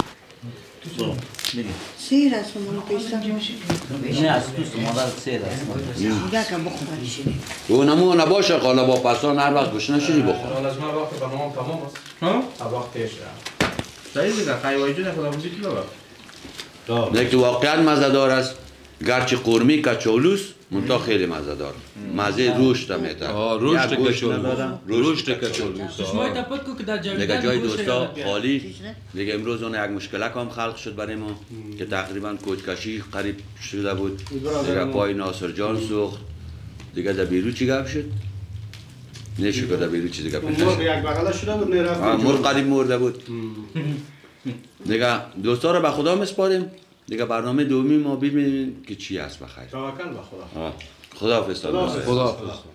Speaker 7: سیر است من پیشتر
Speaker 6: نه از توست مادر سیر است
Speaker 7: دیگه که بخورم
Speaker 2: اونمو نباشه حالا با پسان هر وقت گوش نشدی بخور
Speaker 8: حالا از من وقت برنامه تمام است ها؟ وقتش صحیح دیگه خیلی واجد خدا بودی که بابا
Speaker 2: نه که واقعا مزه‌دار است گرچه قرمی کچالوس منتها خیلی مزه‌دار مزه روشت میده
Speaker 5: روشت کچالوس
Speaker 8: شما تپت کو که در جای
Speaker 2: دیگه جای دوستا خالی دیگه امروز اون یک مشکل هم خلق شد برای ما که تقریبا کوچکشی قریب شده بود دیگه پای ناصر جان سوخت دیگه در بیرو چی گپ شد نشو که در بیرو چیزی گپ شد
Speaker 10: مرغ یک بغل شده بود نرفت
Speaker 2: مرغ قریب مرده بود دیگه دوستا رو به خدا میسپاریم دیگه برنامه دومی ما ببینیم که چی است بخیر
Speaker 10: توکل به خدا
Speaker 2: خداحافظ
Speaker 5: خداحافظ